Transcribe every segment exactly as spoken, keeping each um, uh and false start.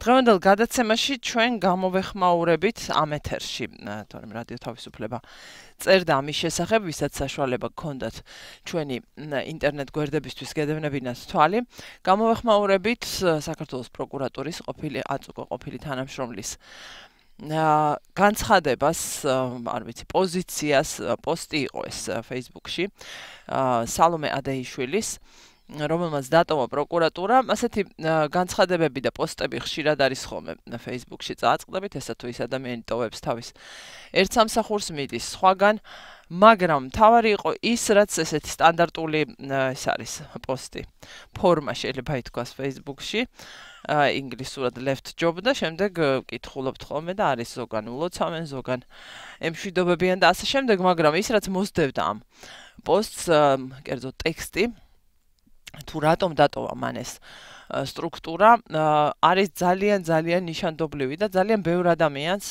დღევანდელ გადაცემაში ჩვენ გამოვეხმაურებით ამ ეთერში, თორემ რადიო თავისუფლება წერდა ამის შესახებ, ვისაც საშუალება გქონდათ ჩვენი ინტერნეტ გვერდებისთვის გედევნებინათ თვალი, გამოვეხმაურებით საქართველოს პროკურატურის ყოფილი აწუկო ყოფილი თანამშრომლის განცხადებას, არ ვიცი, პოზიციას, პოსტი იყო ეს Facebook-ში, სალომე ადეიშვილის, რომელმაც დატოვა პროკურატურა, ასეთი განცხადებები და პოსტები ხშირად არის ხოლმე Facebook-ში წააწყდებით, ესა თუ ის ადამიანი ტოვებს თავის ერთ სამსახურს მიდის სხვაგან, მაგრამ თავარი იყო ის, რაც ესეთი სტანდარტული ეს არის პოსტი, ფორმა შეიძლება ითქვას Facebook-ში, ინგლისურად left job და შემდეგ კითხულობთ ხოლმე და არის ზოგან ულოცავენ, ზოგან ემშვიდობებიან და ასე შემდეგ, მაგრამ ის რაც მოსდევდა ამ პოსტს, კერძო ტექსტი, თუ რატომ დატოვა მან ეს სტრუქტურა, არის ძალიან ძალიან ნიშანდობლივი და ძალიან ბევრ ადამიანს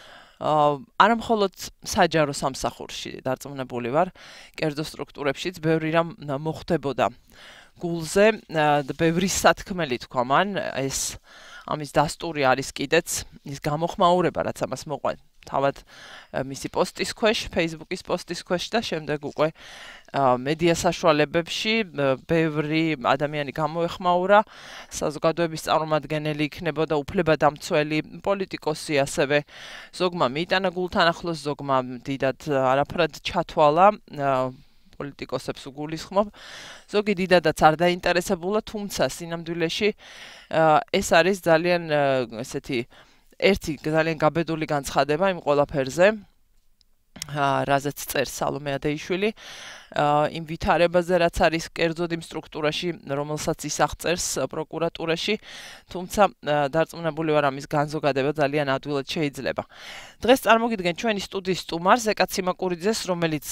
არა მხოლოდ საჯარო სამსახურში დარწმუნებული ვარ, კერძო სტრუქტურებშიც ბევრი რამ მოხდებოდა გულზე, ბევრი სათქმელი თქვა მან, ეს ამის დასტური არის კიდეც ის გამოხმაურება, რაც ამას მოყვა თავად მისი პოსტის ქვეშ, Facebook-ის პოსტის ქვეშ და შემდეგ უკვე მედია საშუალებებში ბევრი ადამიანი გამოეხმაურა, საზოგადოების წარმომადგენელი იქნებოდა, უფლებადამცველი, პოლიტიკოსი ასევე, ზოგმა მიიტანა გულთან ახლოს, ზოგმა დიდად არაფრად ჩათვალა, პოლიტიკოსებს უგულისხმობ, ზოგი დიდადაც არ დაინტერესებულა, თუმცა სინამდვილეში ეს არის ძალიან ესეთი ერთი ძალიან გაბედული განცხადება იმ ყველაფერზე, რაზეც წერს სალომე ადეიშვილი, იმ ვითარებაზე, რაც არის კერძოდ იმ სტრუქტურაში, რომელსაც ის აღწერს პროკურატურაში, თუმცა დარწმუნებული ვარ ამის განზოგადება ძალიან ადვილად შეიძლება. დღეს წარმოგიდგენ ჩვენი სტუდიის სტუმარს, ეკა ციმაკურიძეს, რომელიც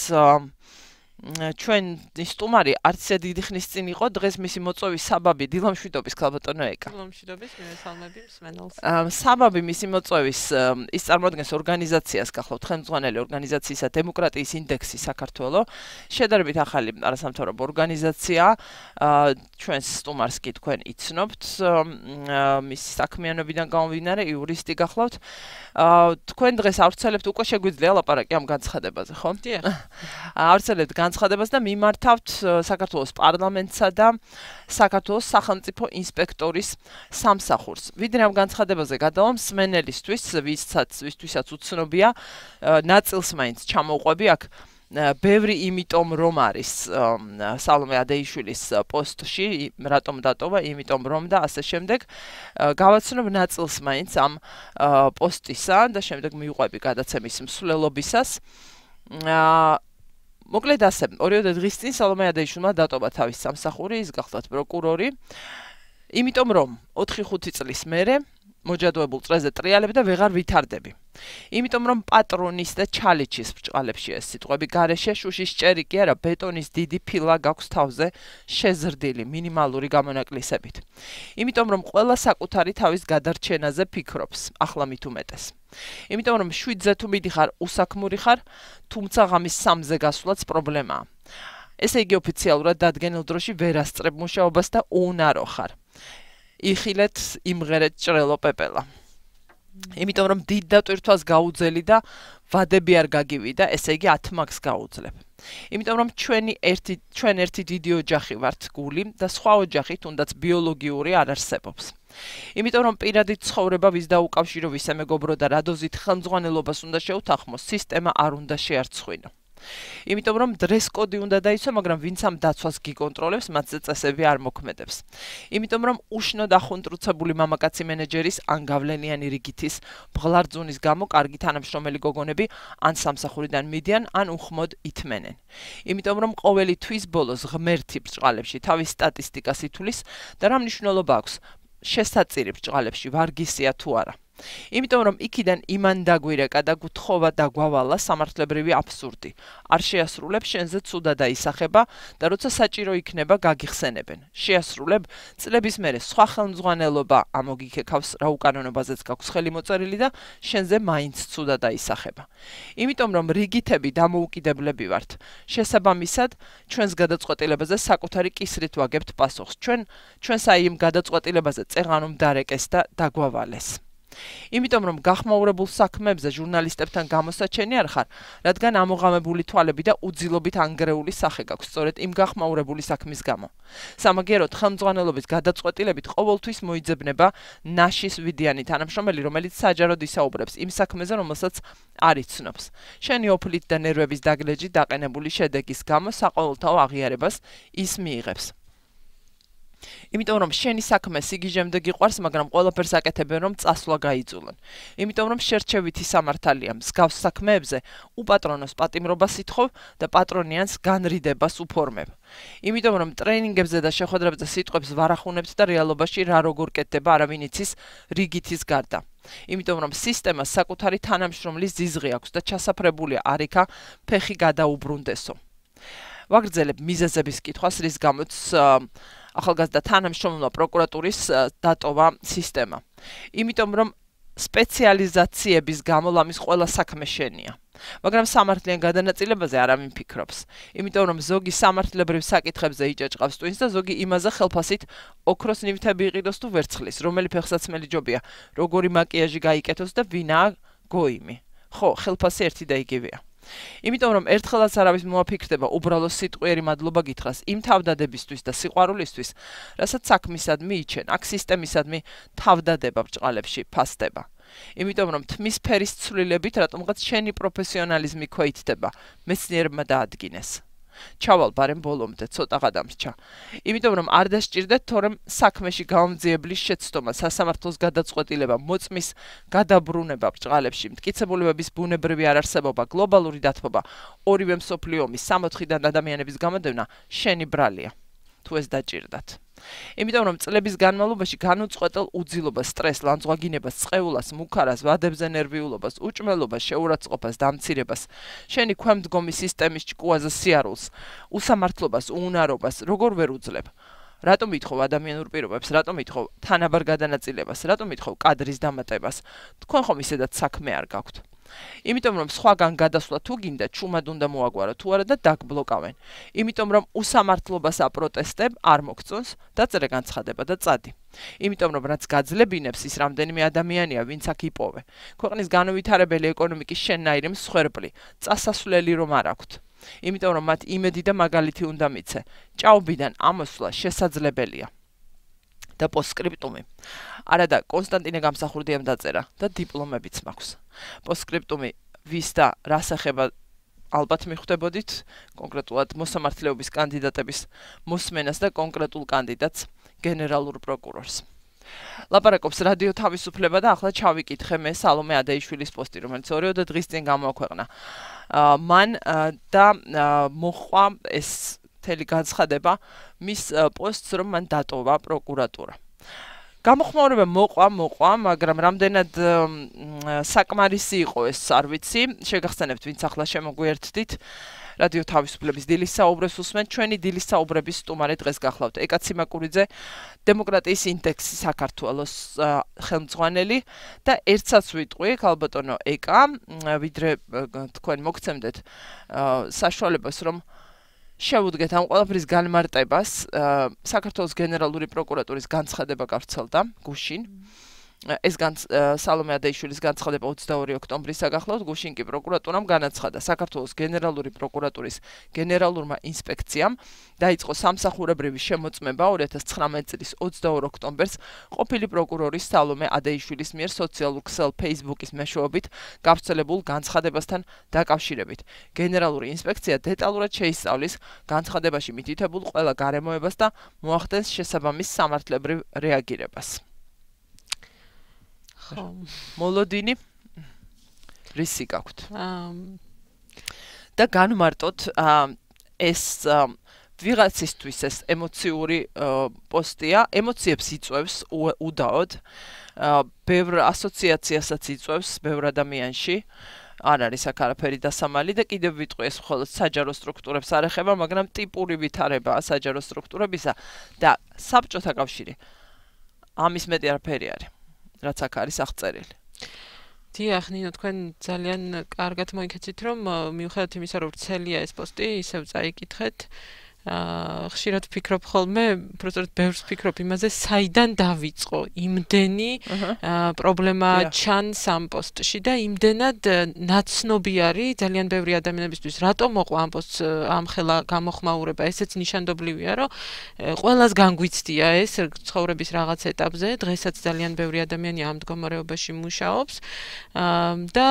ჩვენი სტუმარი არც ისე დიდი ხნის წინ იყო, დღეს მისი მოწვევის საბაბი დილამშვიდობის ქალბატონო ეკა. დილამშვიდობის, მივესალმები მსმენელს. საბაბი მისი მოწვევის ის წარმოადგენს ორგანიზაციას, გახლავთ ხელმძღვანელი ორგანიზაციისა დემოკრატიის ინდექსი საქართველოს, შედარებით ახალი არასამთავრობო ორგანიზაცია, ჩვენს სტუმარს კი თქვენ იცნობთ, მისი საქმიანობიდან გამომდინარე, იურისტი გახლავთ. თქვენ დღეს ავრცელებთ, უკვე შეგვიძლია ლაპარაკი ამ განცხადებაზე, ხო? დიახ. ავრცელებთ განცხადებას და მიმართავთ საქართველოს პარლამენტსა და საქართველოს სახელმწიფო ინსპექტორის სამსახურს. ვიდრე ამ განცხადებაზე გადავალ მსმენელისთვის, ვისაც ვისთვისაც უცნობია, ნაწილს მაინც ჩამოვყვები აქ. ბევრი იმიტომ რომ არის სალომე ადეიშვილის პოსტში, რატომ დატოვა, იმიტომ რომ და ასე შემდეგ, გავაცნობ ნაწილს მაინც ამ პოსტისა და შემდეგ მივყვები გადაცემის მსვლელობისას. მოკლედ ასე, ორიოდე დღის წინ სალომე ადეიშვილმა დატოვა თავის სამსახური, ის გახლავთ პროკურორი, იმიტომ რომ ოთხი ხუთი წლის მერე მოჯადოებულ წრეზე ტრიალებ და ვეღარ ვითარდები. იმიტომ რომ პატრონის და ჩალიჩის ბრჭყალებში ეს სიტყვები გარეშე შუშის ჭერი კი არა, ბეტონის დიდი ფილა გაქვს თავზე შეზრდილი მინიმალური გამონაკლისებით. იმიტომ რომ ყველა საკუთარი თავის გადარჩენაზე ფიქრობს, ახლა მით უმეტეს. იმიტომ რომ შვიდზე თუ მიდიხარ, უსაქმური ხარ, თუმცა ღამის სამზე გასვლაც პრობლემაა. ესე იგი ოფიციალურად დადგენილ დროში ვერ ასწრებ მუშაობას და უნარო ხარ. იხილეთ, იმღერეთ ჭრელო პეპელა. იმიტომ რომ დიდ დატვირთვას გაუძელი და ვადები არ გაგივიდა, ესე იგი ათ მაგს გაუძლებ. იმიტომ რომ ჩვენი ერთი ჩვენ ერთი დიდი ოჯახი ვართ გული და სხვა ოჯახი თუნდაც ბიოლოგიური არ არსებობს. იმიტომ რომ პირადი ცხოვრება ვის დაუკავშირო, ვისე მეგობრო და რადოზით ხელმძღვანელობას უნდა შეუთანხმო, სისტემა არ უნდა შეარცხვინო. იმიტომ რომ დრეს კოდი უნდა დაიცვა, მაგრამ ვინც ამ დაცვას გიკონტროლებს, მათზე წესები არ მოქმედებს. იმიტომ რომ უშნოდ ახუნტრუცებული მამაკაცი მენეჯერის ან გავლენიანი რიგითის ბღლარძუნის გამო კარგი თანამშრომელი გოგონები ან სამსახურიდან მიდიან, ან უხმოდ ითმენენ. იმიტომ რომ ყოველი თვის ბოლოს ღმერთი ბრჭყალებში თავის სტატისტიკას ითვლის და რა მნიშვნელობა აქვს შესაწირი ბრჭყალებში ვარგისია თუ არა. იმიტომ რომ იქიდან იმან დაგვირეკა და გუთხოვა და გვავალა სამართლებრივი აბსურდი. არ შეასრულებ შენზე ცუდა დაისახება და როცა საჭირო იქნება გაგიხსენებენ. შეასრულებ წლების მერე სხვა ხელმძღვანელობა ამოგიქეკავს რა უკანონობაზეც გაქვს ხელი მოწერილი და შენზე მაინც ცუდა დაისახება. იმიტომ რომ რიგითები დამოუკიდებლები ვართ. შესაბამისად, ჩვენს გადაწყვეტილებაზე საკუთარი კისრით ვაგებთ პასუხს. ჩვენ ჩვენს აი იმ გადაწყვეტილებაზე წეღანომ დარეკეს და დაგვავალეს. იმიტომ რომ გახმაურებულ საქმეებზე ჟურნალისტებთან გამოსაჩენი არ ხარ, რადგან ამოღამებული თვალები და უძილობით ანგრეული სახე გაქვს სწორედ იმ გახმაურებული საქმის გამო. სამაგიეროდ ხელმძღვანელობის გადაწყვეტილებით ყოველთვის მოიძებნება ნაშის ვიდიანი თანამშრომელი, რომელიც საჯაროდ ისაუბრებს იმ საქმეზე, რომელსაც არ იცნობს. შენი ოფლით და ნერვების დაგლეჯით დაყენებული შედეგის გამო საყოველთაო აღიარებას ის მიიღებს. იმიტომ რომ შენი საქმე სიგიჟემდე გიყვარს, მაგრამ ყველაფერს აკეთებენ რომ წასვლა გაიძულონ. იმიტომ რომ შერჩევითი სამართალია მსგავს საქმეებზე უპატრონოს პატიმრობას ითხოვ და პატრონიანს განრიდებას უფორმებ. იმიტომ რომ ტრენინგებზე და შეხვედრებზე სიტყვებს ვარახუნებთ და რეალობაში რა როგორ კეთდება არავინ იცის რიგითის გარდა. იმიტომ რომ სისტემას საკუთარი თანამშრომლის ზიზღი აქვს და ჩასაფრებულია არიქა ფეხი გადაუბრუნდესო. ვაგრძელებ მიზეზების კითხვას, რის გამოც ახალგაზრდა თანამშრომელმა პროკურატურის დატოვა სისტემა. იმიტომ რომ სპეციალიზაციების გამო ლამის ყველა საქმე შენია. მაგრამ სამართლიან გადანაწილებაზე არავინ ფიქრობს. იმიტომ რომ ზოგი სამართლებრივ საკითხებზე იჭაჭყავს ტვინს და ზოგი იმაზე ხელფასით ოქროს ნივთები იყიდოს თუ ვერცხლის, რომელი ფეხსაცმელი ჯობია, როგორი მაკიაჟი გაიკეთოს და ვინაა გოიმი. ხო, ხელფასი ერთი და იგივეა. იმიტომ რომ ერთხელაც არავის მოაფიქრდება უბრალო სიტყვიერი მადლობა გითხრას იმ თავდადებისთვის და სიყვარულისთვის, რასაც საქმისადმი იჩენ, აქ სისტემისადმი თავდადება ბრჭყალებში ფასდება. იმიტომ რომ თმის ფერის ცვლილებით რატომღაც შენი პროფესიონალიზმი ქვეითდება, მეცნიერებმა დაადგინეს. ჩავალ ბარემ ბოლომდე, ცოტა გადამრჩა. იმიტომ რომ არ დასჭირდეთ, თორემ საქმეში გამომძიებლის შეცდომა, სასამართლოს გადაწყვეტილება, მოწმის გადაბრუნება ბრჭყალებში, მტკიცებულებების ბუნებრივი არარსებობა, გლობალური დათბობა, ორივე მსოფლიო ომის სამოთხიდან ადამიანების გამოდევნა შენი ბრალია. თუ ეს დაჭირდათ. იმიტომ რომ წლების განმავლობაში განუწყვეტელ უძილობას, სტრესს, ლანძღვაგინებას, წყეულას, მუქარას, ვადებზე ნერვიულობას, უჭმელობას, შეურაცხყოფას, დამცირებას, შენი ქვემდგომი სისტემის ჭკუაზე სიარულს, უსამართლობას, უუნარობას, როგორ ვერ უძლებ? რატომ ითხოვ ადამიანურ პირობებს, რატომ ითხოვ თანაბარ გადანაწილებას, რატომ ითხოვ კადრის დამატებას? თქვენ ხომ ისედაც საქმე არ გაქვთ. იმიტომ რომ სხვაგან გადასვლა თუ გინდა, ჩუმად უნდა მოაგვარო თუ არა და დაგბლოკავენ. იმიტომ რომ უსამართლობას აპროტესტებ, არ მოგწონს, დაწერე განცხადება და წადი. იმიტომ რომ რაც გაძლებინებს ის რამდენიმე ადამიანია, ვინც აქ იპოვე. ქვეყნის განუვითარებელი ეკონომიკის შენნაირი მსხვერპლი, წასასვლელი რომ არ აქვთ. იმიტომ რომ მათ იმედი და მაგალითი უნდა მიცე. ჭაობიდან ამოსვლა შესაძლებელია. და პოსტსკრიპტუმი. არა და კონსტანტინე გამსახურდიამ დაწერა და დიპლომებიც მაქვს. პოსტსკრიპტუმი ვის და რას ეხება ალბათ მიხვდებოდით, კონკრეტულად მოსამართლეობის კანდიდატების მოსმენას და კონკრეტულ კანდიდატს გენერალურ პროკურორს. ლაპარაკობს რადიო თავისუფლება და ახლა ჩავიკითხე მე სალომე ადეიშვილის პოსტი, რომელიც ორიოდე დღის წინ გამოაქვეყნა. მან და მოხვა ეს მთელი განცხადება მის პოსტს, რომ მან დატოვა პროკურატურა. გამოხმაურება მოყვა, მოყვა, მაგრამ რამდენად საკმარისი იყო ეს არ ვიცი, შეგახსენებთ, ვინც ახლა შემოგვიერთდით. რადიო თავისუფლების დილის საუბრებს უსმენთ, ჩვენი დილის საუბრების სტუმარი დღეს გახლავთ ეკა ციმაკურიძე, დემოკრატიის ინდექსის საქართველოს ხელმძღვანელი და ერთსაც ვიტყვი, ქალბატონო ეკა, ვიდრე თქვენ მოგცემდეთ საშუალებას, რომ შევუდგეთ ამ ყველაფრის განმარტებას, საქართველოს გენერალური პროკურატურის განცხადება გავრცელდა გუშინ. ეს სალომე ადეიშვილის განცხადება ოცდაორი ოქტომბრის გახლავთ, გუშინ კი პროკურატურამ განაცხადა საქართველოს გენერალური პროკურატურის გენერალურმა ინსპექციამ დაიწყო სამსახურებრივი შემოწმება ორი ათას ცხრამეტი წლის ოცდაორ ოქტომბერს ყოფილი პროკურორის სალომე ადეიშვილის მიერ სოციალურ ქსელ Facebook-ის მეშვეობით გავრცელებულ განცხადებასთან დაკავშირებით. გენერალური ინსპექცია დეტალურად შეისწავლის განცხადებაში მითითებულ ყველა გარემოებას და მოახდენს შესაბამის სამართლებრივ რეაგირებას. მოლოდინი რისი გაქვთ? და განმარტოთ ეს ვიღაცისთვის ეს ემოციური პოსტია, ემოციებს იწვევს უდაოდ. ბევრ ასოციაციასაც იწვევს ბევრ ადამიანში. არ არის აქ არაფერი დასამალი და კიდევ ვიტყვი ეს მხოლოდ საჯარო სტრუქტურებს არ ეხება, მაგრამ ტიპური ვითარებაა საჯარო სტრუქტურებისა და საბჭოთა კავშირი ამის მეტი არაფერი არის, რაც აქ არის აღწერილი. დიახ, ნინო, თქვენ ძალიან კარგად მოიქეცით, რომ მიუხედავად იმისა, რომ ვრცელია ეს პოსტი, ისევ წაიკითხეთ. აა ხშირად ვფიქრობ ხოლმე, უბრალოდ ბევრს ვფიქრობ იმაზე, საიდან დავიწყო იმდენი პრობლემა ჩანს ამ პოსტში და იმდენად ნაცნობი არის ძალიან ბევრი ადამიანებისთვის. რატომ მოყვა ამ პოსტს ამხელა გამოხმაურება? ესეც ნიშანდობლივია, რომ ყველას განგვიცდია ეს ცხოვრების რაღაც ეტაპზე. დღესაც ძალიან ბევრი ადამიანი ამ მდგომარეობაში მუშაობს. და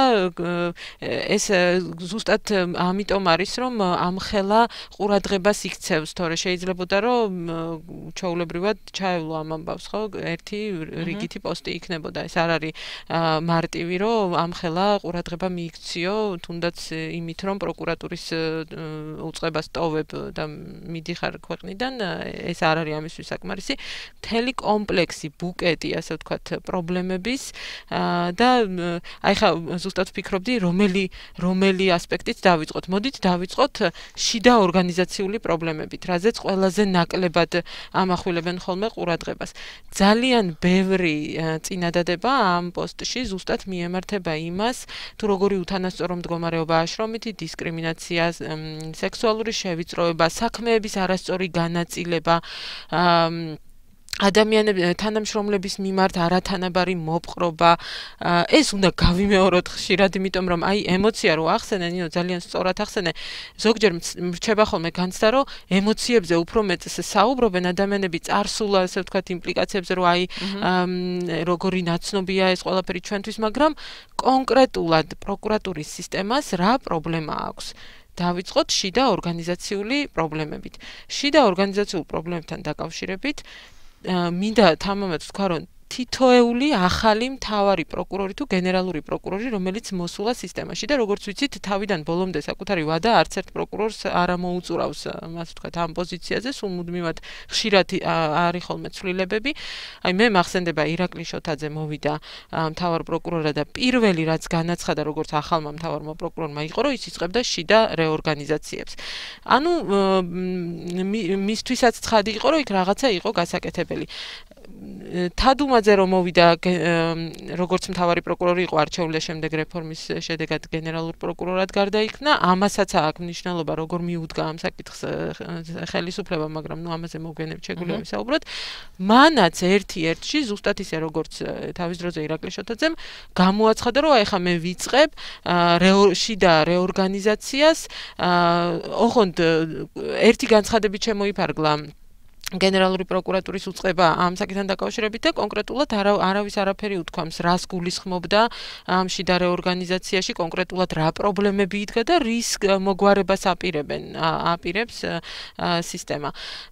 ეს ზუსტად ამიტომ არის, რომ ამხელა ყურადღებას იქცევს, თორე შეიძლებოდა რომ ჩაულებრივად ჩაევლო ამ ამბავს, ხო, ერთი რიგითი პოსტი იქნებოდა. ეს არ არის მარტივი, რომ ამხელა ყურადღება მიიქციო, თუნდაც იმით, რომ პროკურატურის უწყებას ტოვებ და მიდიხარ ქვეყნიდან, ეს არ არის ამისთვის საკმარისი. მთელი კომპლექსი, ბუკეტი, ასე ვთქვათ, პრობლემების და აი ხა ზუსტად ვფიქრობდი, რომელი რომელი ასპექტით დავიწყოთ. მოდით დავიწყოთ შიდა ორგანიზაციული პრობლემებით, რაზეც ყველაზე ნაკლებად ამახვილებენ ხოლმე ყურადღებას. ძალიან ბევრი წინადადება ამ პოსტში ზუსტად მიემართება იმას, თუ როგორი უთანასწორო მდგომარეობაა შრომითი დისკრიმინაცია, სექსუალური შევიწროება, საქმეების არასწორი განაწილება, ადამიანების თანამშრომლების მიმართ არათანაბარი მოპყრობა. ეს უნდა გავიმეოროთ ხშირად, იმიტომ რომ აი ემოცია რო ახსენე, ნინო, ძალიან სწორად ახსენე. ზოგჯერ მრჩება ხოლმე განცდა, რომ ემოციებზე უფრო მეტს საუბრობენ ადამიანები წარსულ, ასე ვთქვათ, იმპლიკაციებზე, რომ აი როგორი ნაცნობია ეს ყველაფერი ჩვენთვის, მაგრამ კონკრეტულად პროკურატურის სისტემას რა პრობლემა აქვს? დავიწყოთ შიდა ორგანიზაციული პრობლემებით. შიდა ორგანიზაციულ პრობლემებთან დაკავშირებით მინდა თამამად ვთქვა, რომ თითოეული ახალი მთავარი პროკურორი თუ გენერალური პროკურორი, რომელიც მოსულა სისტემაში და როგორც ვიცით, თავიდან ბოლომდე საკუთარი ვადა არც ერთ პროკურორს არ ამოუწურავს, ასე ვთქვათ, ამ პოზიციაზე, სულ მუდმივად ხშირად არის ხოლმე ცვლილებები. აი მე მახსენდება ირაკლი შოთაძე მოვიდა მთავარ პროკურორად და პირველი რაც განაცხადა, როგორც ახალმა მთავარმა პროკურორმა იყო, რომ ის იწყებდა შიდა რეორგანიზაციებს. ანუ მისთვისაც ცხადი იყო, რომ იქ რაღაცა იყო გასაკეთებელი. თადუმაძე რომ მოვიდა როგორც მთავარი პროკურორი იყო არჩეული და შემდეგ რეფორმის შედეგად გენერალურ პროკურორად გარდაიქმნა, ამასაც აქვს მნიშვნელობა, როგორ მიუდგა ამ საკითხს ხელისუფლება, მაგრამ ნუ ამაზე მოგვიანებით შეგვიძლია ვისაუბროთ. მანაც ერთი-ერთში ზუსტად ისე როგორც თავის დროზე ირაკლი შოთაძემ გამოაცხადა, რომ აი ხა მე ვიწყებ შიდა რეორგანიზაციას. ოღონდ ერთი განცხადებით შემოიფარგლა გენერალური პროკურატურის უწყება ამ საკითხთან დაკავშირებით და კონკრეტულად არავის არაფერი უთქვამს, რას გულისხმობდა ამ შიდა რეორგანიზაციაში, კონკრეტულად რა პრობლემები იდგა და რის მოგვარებას აპირებენ, აპირებს სისტემა.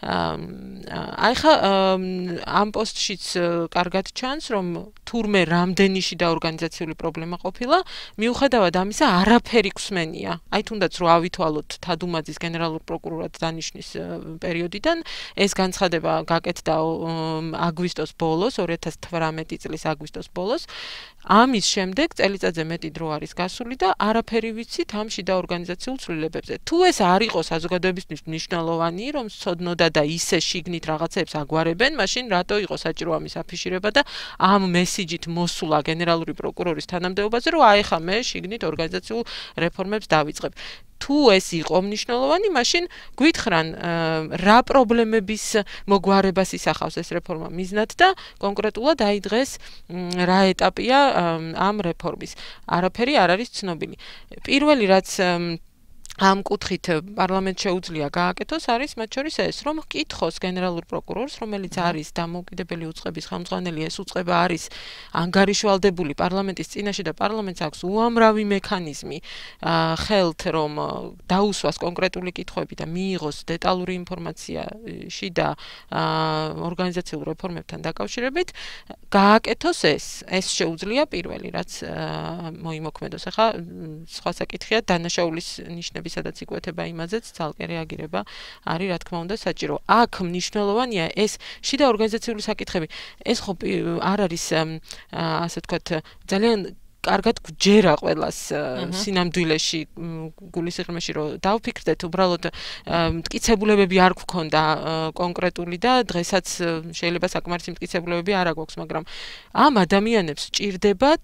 აი ხა ამ პოსტშიც კარგად ჩანს, რომ თურმე რამდენი შიდა ორგანიზაციული პრობლემა ყოფილა, მიუხედავად ამისა არაფერი ქსმენია. აი თუნდაც რო ავითვალოთ თადუმაძის გენერალურ პროკურორად დანიშნის პერიოდიდან, ეს განცხადება გაკეთდა აგვისტოს ბოლოს, ორი ათას თვრამეტი წლის აგვისტოს ბოლოს. ამის შემდეგ წელიწადზე მეტი დრო არის გასული და არაფერი ვიცით ამ შიდა ორგანიზაციულ ცვლილებებზე. თუ ეს არ იყო საზოგადოებისთვის მნიშვნელოვანი, რომ სცოდნოდა და ისე შიგნით რაღაცებს აგვარებენ, მაშინ რატო იყო საჭირო ამის აფიშირება და ამ მესიჯით მოსულა გენერალური პროკურორის თანამდებობაზე, რომ აი ხა მე შიგნით ორგანიზაციულ რეფორმებს დავიწყებ. თუ ეს იყო მნიშვნელოვანი, მაშინ გვითხრან რა პრობლემების მოგვარებას ისახავს ეს რეფორმა მიზნად და კონკრეტულად აი დღეს რა ეტაპია ამ რეფორმის. არაფერი არ არის ცნობილი. პირველი რაც ამ კუთხით პარლამენტს შეუძლია გააკეთოს, არის მათ შორის ეს, რომ ჰკითხოს გენერალურ პროკურორს, რომელიც არის დამოუკიდებელი უწყების ხელმძღვანელი, ეს უწყება არის ანგარიშვალდებული პარლამენტის წინაშე და პარლამენტს აქვს უამრავი მექანიზმი ხელთ, რომ დაუსვას კონკრეტული კითხვები და მიიღოს დეტალური ინფორმაცია შიდა ორგანიზაციულ რეფორმებთან დაკავშირებით, გააკეთოს ეს. ეს შეუძლია პირველი, რაც მოიმოქმედოს. ახლა სხვა საკითხია დანაშაულის ნიშნების ცნობებისა და ციგუეთება იმაზეც ძალკე რეაგირება არის რა თქმა უნდა საჭირო. აქ მნიშვნელოვანია ეს შიდა ორგანიზაციული საკითხები. ეს ხო არ არის ასე ვთქვათ ძალიან კარგად გვჯერა ყველას სინამდვილეში გულისიღრმეში რომ დავფიქრდეთ უბრალოდ მტკიცებულებები არ გქონდა კონკრეტული და დღესაც შეიძლება საკმარისი მტკიცებულებები არ აქვს მაგრამ ამ ადამიანებს ჭირდებათ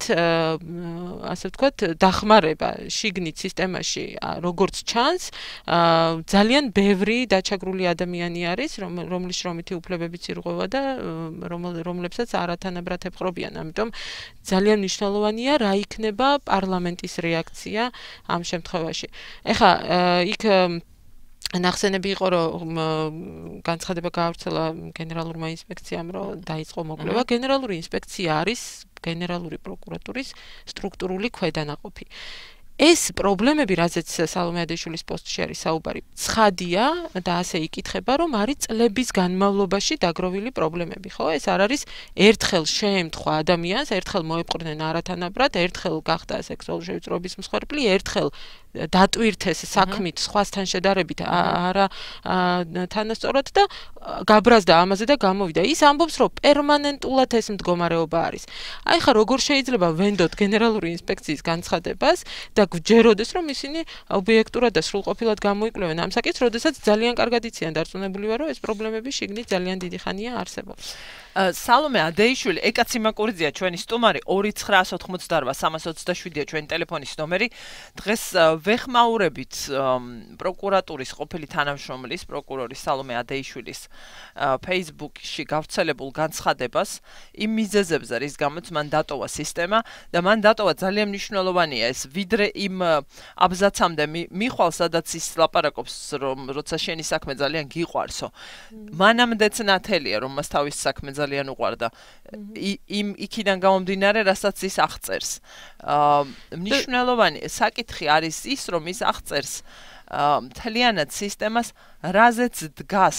ასე ვთქვათ დახმარება შიგნით სისტემაში როგორც ჩანს ძალიან ბევრი დაჩაგრული ადამიანი არის რომლის შრომითი უფლებებიც ირღვევა და რომლებსაც არათანაბრად ეპყრობიან ამიტომ ძალიან მნიშვნელოვანია რა იქნება პარლამენტის რეაქცია ამ შემთხვევაში. ეხლა იქ ნახსენები იყო რომ განცხადება გაავრცელა გენერალურმა ინსპექციამ რომ დაიწყო მოკვლევა. გენერალური ინსპექცია არის გენერალური პროკურატურის სტრუქტურული ქვედანაყოფი. ეს პრობლემები, რაზეც სალომე ადეიშვილის პოსტში არის საუბარი, ცხადია და ასე იკითხება, რომ არის წლების განმავლობაში დაგროვილი პრობლემები, ხო? ეს არ არის ერთხელ შეემთხვა ადამიანს, ერთხელ მოეპყრნენ არათანაბრად, ერთხელ გახდა სექსუალური შევიწროების მსხვერპლი, ერთხელ დატვირთეს საქმით სხვასთან შედარებით არა თანასწორად და გაბრაზდა ამაზე და გამოვიდა. ის ამბობს, რომ პერმანენტულად ეს მდგომარეობა არის. აი ხა როგორ შეიძლება ვენდოთ გენერალური ინსპექციის განცხადებას და გვჯეროდეს, რომ ისინი ობიექტურად და სრულყოფილად გამოიკვლევენ ამ საკითხს, როდესაც ძალიან კარგად იციან დარწმუნებული ვარ, რომ ეს პრობლემები შიგნით ძალიან დიდი ხანია არსებობს. სალომე ადეიშვილი, ეკაცი მაკურიძეა ჩვენი სტუმარი ორი ცხრაას ოთხმოცდარბა სამას ოცდაშვიდია ჩვენი ტელეფონის ნომერი. დღეს ვეხმაურებით პროკურატურის ყოფილი თანამშრომლის პროკურორის სალომე ადეიშვილის Facebook-ში გავრცელებულ განცხადებას იმ მიზეზებზე, რის გამოც მან დატოვა სისტემა და მან დატოვა ძალიან მნიშვნელოვანია ეს, ვიდრე იმ აბზაცამდე მიხვალ, სადაც ის ლაპარაკობს, რომ როცა შენი საქმე ძალიან გიყვარსო. მანამდეც ნათელია, რომ მას თავის საქმე ძალიან უყვარდა. იმ იქიდან გამომდინარე, რასაც ის აღწერს. მნიშვნელოვანი საკითხი არის ის, რომ ის აღწერს მთლიანად სისტემას, რაზეც დგას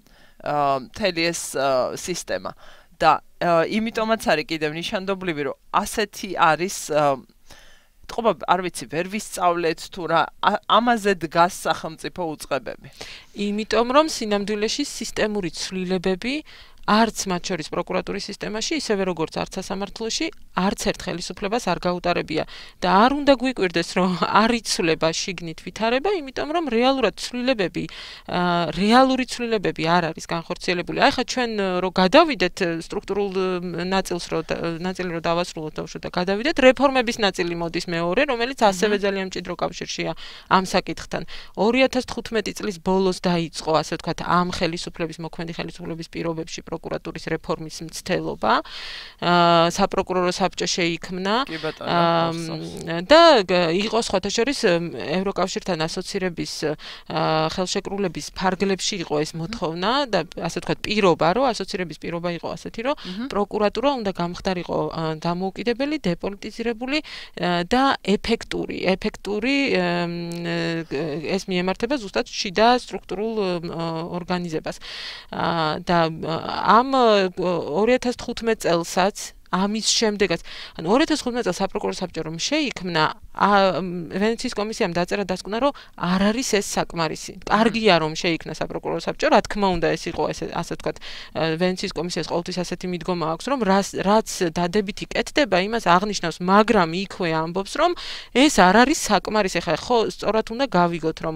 მთელი ეს სისტემა და იმიტომაც არის კიდევ ნიშანდობლივი, რომ ასეთი არის თქობა არ ვიცი ვერ ვისწავლეთ თუ რა ამაზე დგას სახელმწიფო უწყებები. იმიტომ რომ სინამდვილეში სისტემური ცვლილებები არც მათ შორის პროკურატურის სისტემაში, ისევე როგორც არც სასამართლოში, არც ერთ ხელისუფლებას არ გაუტარებია და არ უნდა გვიკვირდეს, რომ არ იცვლება შიგნით ვითარება, იმიტომ რომ რეალურად ცვლილებები, რეალური ცვლილებები არ არის განხორციელებული. აი ხა ჩვენ რო გადავიდეთ სტრუქტურულ ნაწილს, რო ნაწილი რო დავასრულოთ და გადავიდეთ, რეფორმების ნაწილი მოდის მეორე, რომელიც ასევე ძალიან მჭიდრო კავშირშია ამ საკითხთან. ორი ათას თხუთმეტი წლის ბოლოს დაიწყო, ასე ვთქვათ, ამ ხელისუფლების მოქმედი ხელისუფლების პირობებში პროკურატურის რეფორმის მცდელობა, საპროკურორო საბჭო შეიქმნა და იყო სხვათა შორის ევროკავშირთან ასოცირების ხელშეკრულების ფარგლებში იყო ეს მოთხოვნა და ასე ვთქვათ პირობა, რომ ასოცირების პირობა იყო ასეთი, რომ პროკურატურა უნდა გამხდარიყო დამოუკიდებელი, დეპოლიტიზირებული და ეფექტური. ეფექტური ეს მიემართება ზუსტად შიდა სტრუქტურულ ორგანიზებას. და ამ ორი ათას თხუთმეტ წელსაც ამის შემდეგაც, ანუ ორი ათას თხუთმეტ წელს საპროკურორო საბჭო რომ შეიქმნა, ვენეციის კომისიამ დაწერა დასკვნა, რომ არ არის ეს საკმარისი. კარგია რომ შეიქმნა საპროკურორო საბჭო, რა თქმა უნდა ეს იყო ესე ასე ვთქვათ, ვენეციის კომისიას ყოველთვის ასეთი მიდგომა აქვს, რომ რაც დადებითი კეთდება, იმას აღნიშნავს, მაგრამ იქვე ამბობს, რომ ეს არ არის საკმარისი. ხა ხო სწორად უნდა გავიგოთ, რომ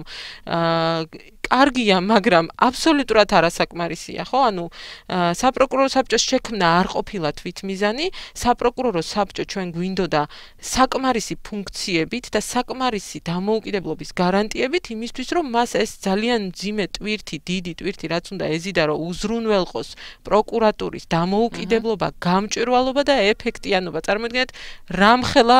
კარგია, მაგრამ აბსოლუტურად არასაკმარისია, ხო? ანუ საპროკურორო საბჭოს შექმნა არ ყოფილა თვითმიზანი, საპროკურორო საბჭო ჩვენ გვინდოდა საკმარისი ფუნქციებით და საკმარისი დამოუკიდებლობის გარანტიებით იმისთვის, რომ მას ეს ძალიან მძიმე ტვირთი, დიდი ტვირთი, რაც უნდა ეზიდა, რომ უზრუნველყოს პროკურატურის დამოუკიდებლობა, გამჭვირვალობა და ეფექტიანობა. წარმოიდგინეთ, რამხელა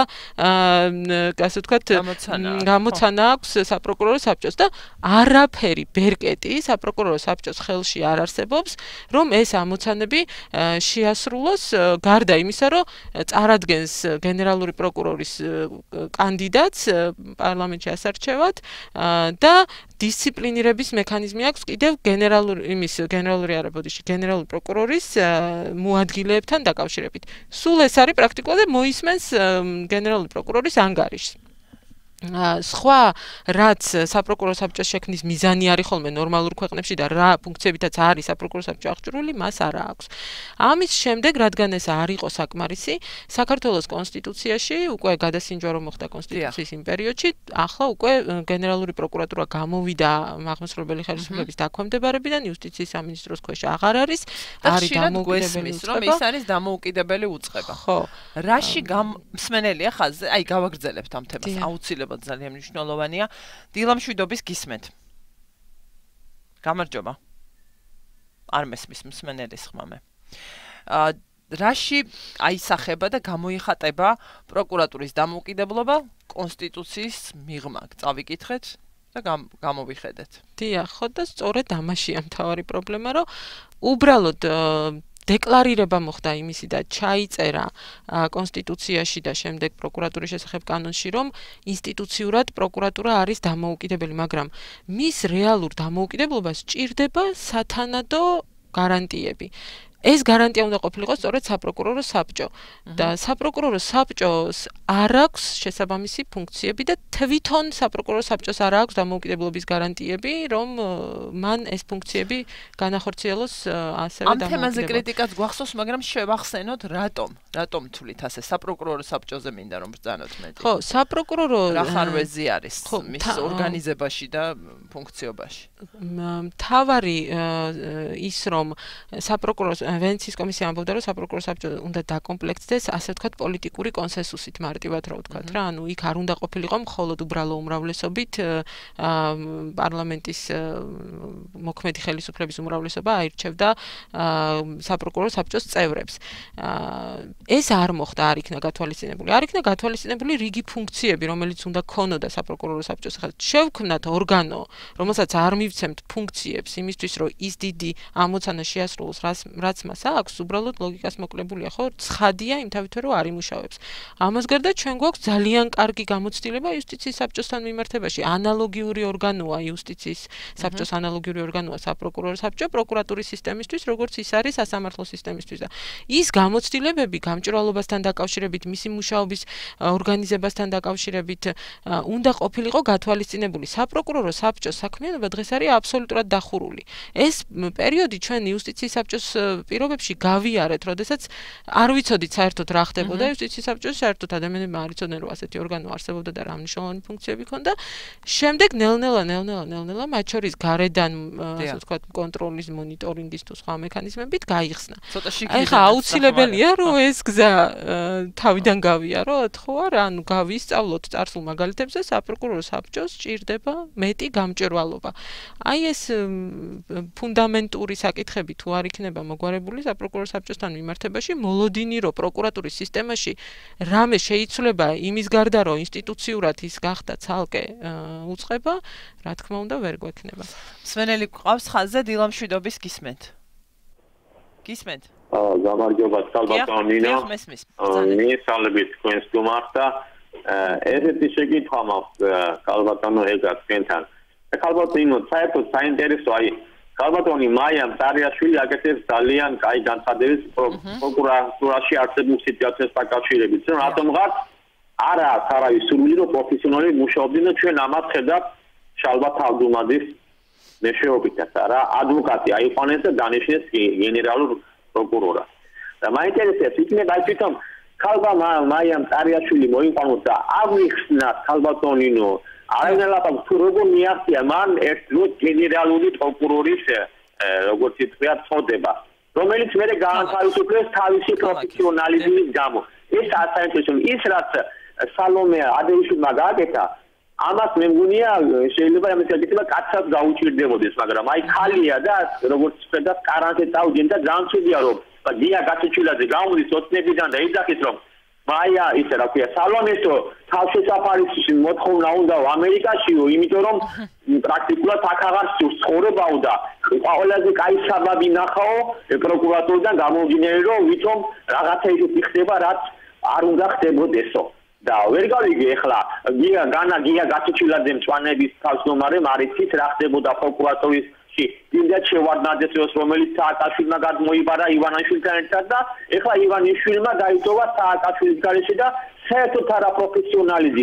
ასე ვთქვათ, გამოცანა აქვს საპროკურორო საბჭოს და არაფერი ბერკეტი საპროკურორო საბჭოს ხელში არ არსებობს, რომ ეს ამოცანები შეასრულოს, გარდა იმისა, რომ წარადგენს გენერალური პროკურორის კანდიდატს პარლამენტში ასარჩევად და დისციპლინირების მექანიზმი აქვს კიდევ გენერალური იმის გენერალური არაბოდიში გენერალური პროკურორის მოადგილეებთან დაკავშირებით. სულ ეს არის პრაქტიკულად და მოისმენს გენერალური პროკურორის ანგარიშს. სხვა რაც საპროკურორო საბჭოს შექმნის მიზანი არის ხოლმე ნორმალურ ქვეყნებში და რა ფუნქციებითაც არის საპროკურორო საბჭო აღჭურვილი, მას არა აქვს. ამის შემდეგ, რადგან ეს არ იყო საკმარისი, საქართველოს კონსტიტუციაში უკვე გადასინჯვა რომ მოხდა კონსტიტუციის იმ პერიოდში, ახლა უკვე გენერალური პროკურატურა გამოვიდა აღმასრულებელი ხელისუფლების დაქვემდებარებიდან, იუსტიციის სამინისტროს ქვეშ აღარ არის, არის დამოუკიდებელი უწყება, რომ ის არის დამოუკიდებელი უწყება. ხო. რაში მსმენელია ხაზზე? აი, გავაგრძელებთ ამ თემას. აუცილებლად ძალიან მნიშვნელოვანია. დილამშვიდობის გისმენთ. გამარჯობა. არ მესმის მსმენელის ხმამე. აა რაში აისახება და გამოიხატება პროკურატურის დამოუკიდებლობა კონსტიტუციის მიღმა? წავიკითხეთ და გამოვიხედეთ. დიახ, ხო და სწორედ ამაშია მთავარი პრობლემა, რომ უბრალოდ დეკლარირება მოხდა იმისი და ჩაიწერა კონსტიტუციაში და შემდეგ პროკურატურის შესახებ კანონში, რომ ინსტიტუციურად პროკურატურა არის დამოუკიდებელი, მაგრამ მის რეალურ დამოუკიდებლობას სჭირდება სათანადო გარანტიები. ეს გარანტია უნდა ყოფილიყო სწორედ საპროკურორო საბჭო და საპროკურორო საბჭოს არ აქვს შესაბამისი ფუნქციები და თვითონ საპროკურორო საბჭოს არ აქვს დამოუკიდებლობის გარანტიები, რომ მან ეს ფუნქციები განახორციელოს ასევე დამოუკიდებლად. ამ თემაზე კრიტიკაც გვახსოვს, მაგრამ შევახსენოთ რატომ? რატომ თვლით ასე საპროკურორო საბჭოზე მინდა რომ ბრძანოთ მეტი? ხო, საპროკურორო რა ხარვეზი არის მის ორგანიზებაში და ფუნქციობაში? მთავარი ის რომ საპროკურორო ვენეციის კომისია ამბობდა, რომ საპროკურორო საბჭო უნდა დაკომპლექტდეს, ასე ვთქვათ, პოლიტიკური კონსენსუსით, მარტივად რა ვთქვათ რა, ანუ იქ არ უნდა ყოფილიყო მხოლოდ უბრალო უმრავლესობით პარლამენტის მოქმედი ხელისუფლების უმრავლესობა აირჩევდა საპროკურორო საბჭოს წევრებს. ეს არ მოხდა, არ იქნა გათვალისწინებული. არ იქნა გათვალისწინებული რიგი ფუნქციები, რომელიც უნდა ქონოდა საპროკურორო საბჭოს. შევქმნათ ორგანო, რომელსაც არ მივცემთ ფუნქციებს იმისთვის, რომ ის დიდი ამოცანა შეასრულოს, რაც მას აქვს, უბრალოდ ლოგიკას მოკლებულია, ხო? ცხადია იმთავითვე რომ არ იმუშავებს. ამას გარდა ჩვენ გვაქვს ძალიან კარგი გამოცდილება იუსტიციის საბჭოსთან მიმართებაში. ანალოგიური ორგანოა იუსტიციის საბჭოს ანალოგიური ორგანოა საპროკურორო საბჭო პროკურატურის სისტემისთვის, როგორც ის არის სასამართლო სისტემისთვის და ის გამოცდილებები გამჭვირვალობასთან დაკავშირებით, მისი მუშაობის ორგანიზებასთან დაკავშირებით უნდა ყოფილიყო გათვალისწინებული. საპროკურორო საბჭოს საქმიანობა დღეს არის აბსოლუტურად დახურული. ეს პერიოდი ჩვენ იუსტიციის საბჭოს პირობებში გავიარეთ, როდესაც არ ვიცოდით საერთოდ რა ხდებოდა იუსტიციის საბჭოში, საერთოდ ადამიანებმა არ იცოდნენ, რომ ასეთი ორგანო არსებობდა და რა მნიშვნელოვანი ფუნქციები ჰქონდა. შემდეგ ნელ-ნელა, ნელ-ნელა, ნელ-ნელა, მათ შორის გარედან, ასე ვთქვათ, კონტროლის, მონიტორინგის თუ სხვა მექანიზმებით გაიხსნა. ეხლა აუცილებელია, რომ ეს გზა თავიდან გავიაროთ, ხო არა? ანუ გავისწავლოთ წარსულ მაგალითებზე, საპროკურორო საბჭოს სჭირდება მეტი გამჭვირვალობა. აი ეს ფუნდამენტური საკითხები თუ არ იქნება მოგვარებული საპროკურორო საბჭოსთან მიმართებაში, მოლოდინი რომ პროკურატურის სისტემაში რამე შეიცვლება იმის გარდა, რომ ინსტიტუციურად ის გახდა ცალკე უწყება, რა თქმა უნდა ვერ გვექნება. მსმენელი გვყავს ხაზზე, დილამშვიდობის გისმენთ. გისმენთ? აა, გამარჯობა, სალბატონო ნინო. მიესალმებით თქვენს სტუმარს და ესეთი შეკითხვა მაქვს სალბატონო ეგა თქვენთან. სალბატონო, საერთოდ საინტერესო აი სალბატონი მაია მწარიაშვილი აკეთებს ძალიან კაი განცხადებას პროკურატურაში არსებულ სიტუაციას დაკავშირებით. რატომღაც არა აქვს არავის სურვილი რომ პროფესიონალი მუშაობდნენ და ჩვენ ამას ხედავთ შალვა თავდუმაძის მეშვეობითაც რა ადვოკატი აიყვანეს და დანიშნეს გენერალურ პროკურორად. და მაინტერესებს იქნება აი თვითონ ხალბა მაია მწარიაშვილი მოიყვანოს და აღიხსნა სალბატონინო არავინელაპა თუ როგორ მიაღწია მან ერთ დროს გენერალური პროკურორის როგორც ითქვია წოდება რომელიც მე გაანთავისუფლეს თავისი პროფესიონალიზმის გამო ეს ასაინტერესო ის რაც სალომე ადეიშვილმა გააკეთა ამას მე მგონია შეიძლება ამის საკითხება კაცსაც გაუჭირდებოდეს მაგრამ აი ხალია და როგორც ხედა კარანტე წავიდნენ და ძალიან ცუდია რომ გია გაცეჩილაძე გამოდის ოცნებიდან და იძახის რომ მაია ისე რა ქვია სალონესო თავშესაფარის მოთხოვნა უნდა ამერიკაშიო იმიტომ რომ პრაქტიკულად აქ აღარ ცხოვრებაო და ყველაზე კაი საბაბი ნახაო პროკურატურიდან გამომდინარე რომ ვითომ რაღაცა ისეთი ხდება რაც არ უნდა ხდებოდესო და ვერ გავიგე ეხლა გია განა გია გაცეჩილაძე მწვანების თავმჯდომარე მარიცის რა ხდებოდა პროკურატურის იმდა შევარდნაძეს რომელიც სააკაშვილმა გადმოიბარა ივანიშვილთან ერთად და ეხლა ივანიშვილმა დაიტოვა სააკაშვილის გარეშე და საერთოდ არა პროფესიონალიზმის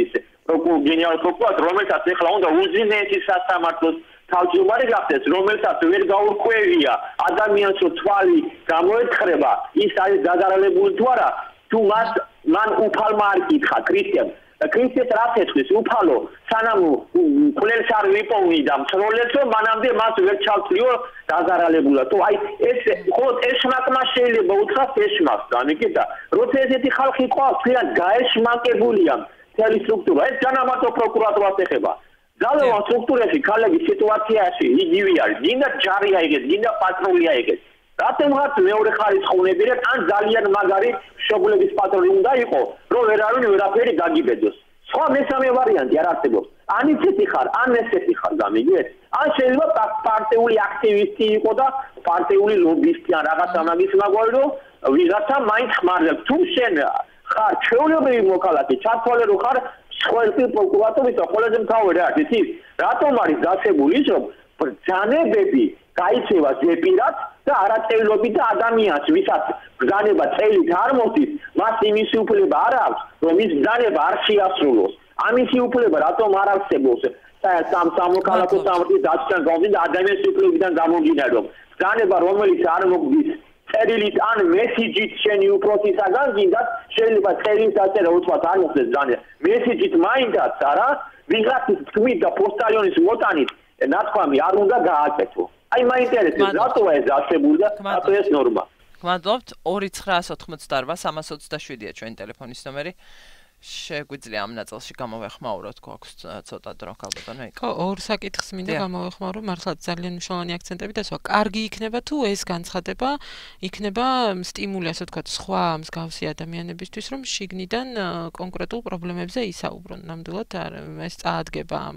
გენერალ პროკურორ რომელსაც ეხლა უნდა უზენაესი სასამართლოს თავმჯდომარე გახდეს რომელსაც ვერ გაურკვევია ადამიანს თვალი გამოეთხრება ის არის დაზარალებული თუ არა თუ მას მან უფალმა არ იკითხა ქრისტემ ქრისტეს რაც ეთქვის უფალო სანამ კვლელს არ ვიპოვნი და მცროლებს მანამდე მას ვერ ჩავთვლიო დაზარალებულად თუ აი ეს ხოლოდ ეშმაკმა შეიძლება უთხრას ეშმაკს განიკიდა როცა ესეთი ხალხი ყავს თვიან გაეშმაკებულია მთელი სტრუქტურა ეს განამარტო პროკურატურას ეხება ძალოვან სტრუქტურაში ქალების სიტუაციაში იგივე არის გინდა ჯარია იგეს გინდა პატრულია იგეს რატომღაც მეორე ხარის ხუნებირებ ან ძალიან მაგარი შობლების პატრული უნდა იყოს რომ ვერავინ ვერაფერი გაგიბედოს სხვა მესამე ვარიანტი არ არსებობს ან ისეთი ხარ ან ესეთი ხარ გამიგეთ ან შეიძლება პარტიული აქტივისტი იყო და პარტიული ლობისტი ან რაღაც ამაგის მაგვარი რომ ვიღაცა მაინც ხმარებს თუ შენ ხარ ჩვეულებრივი მოქალაქე ჩათვალე რომ ხარ სხვადასხვა პროკურატურის ყველაზე მთავარი არის იცი რატომ არის გასებული ის რომ ბრძანებები გაიცევა ზეპირად და არაწევლობით და ადამიანს ვისაც ბრძანება წელით არ მოდის მას იმისი უფლება არ აქვს რომ ის ბრძანება არ შეასრულოს ამისი უფლება რატომ არ არსებობს სამ სამოქალაქო სამართლის დაცვიდან გამომდინარე ადამიანის უფლებიდან გამომდინარე რომ ბრძანება რომელიც არ მოგდის წერილით ან მესიჯით შენი უფროსისაგან გინდათ შეიძლება წერილით დაწერა უცბად არ მოხდეს ბრძანება მესიჯით მაინდაც არა ვიღაცის თქმით და პოსტალიონის მოტანით ნათქვამი არ უნდა გააკეთო აი მაინტერესებს რატოა ეს არსებული და რატო ეს ნორმა გმადლობთ ორი ცხრაას ოთხმოცდაარბა სამას ოცდაშვიდია ჩვენი ტელეფონის ნომერი შეგვიძლია ამ ნაწილში გამოვეხმაუროთ გვაქვს ცოტა დრო ალბათ ხო ორ საკითხს მინდა გამოვეხმაურო მართლაც ძალიან მნიშვნელოვანი აქცენტები და სხვა კარგი იქნება თუ ეს განცხადება იქნება სტიმული ასე ვთქვათ სხვა მსგავსი ადამიანებისთვის რომ შიგნიდან კონკრეტულ პრობლემებზე ისაუბრონ ნამდვილად ეს წაადგება ამ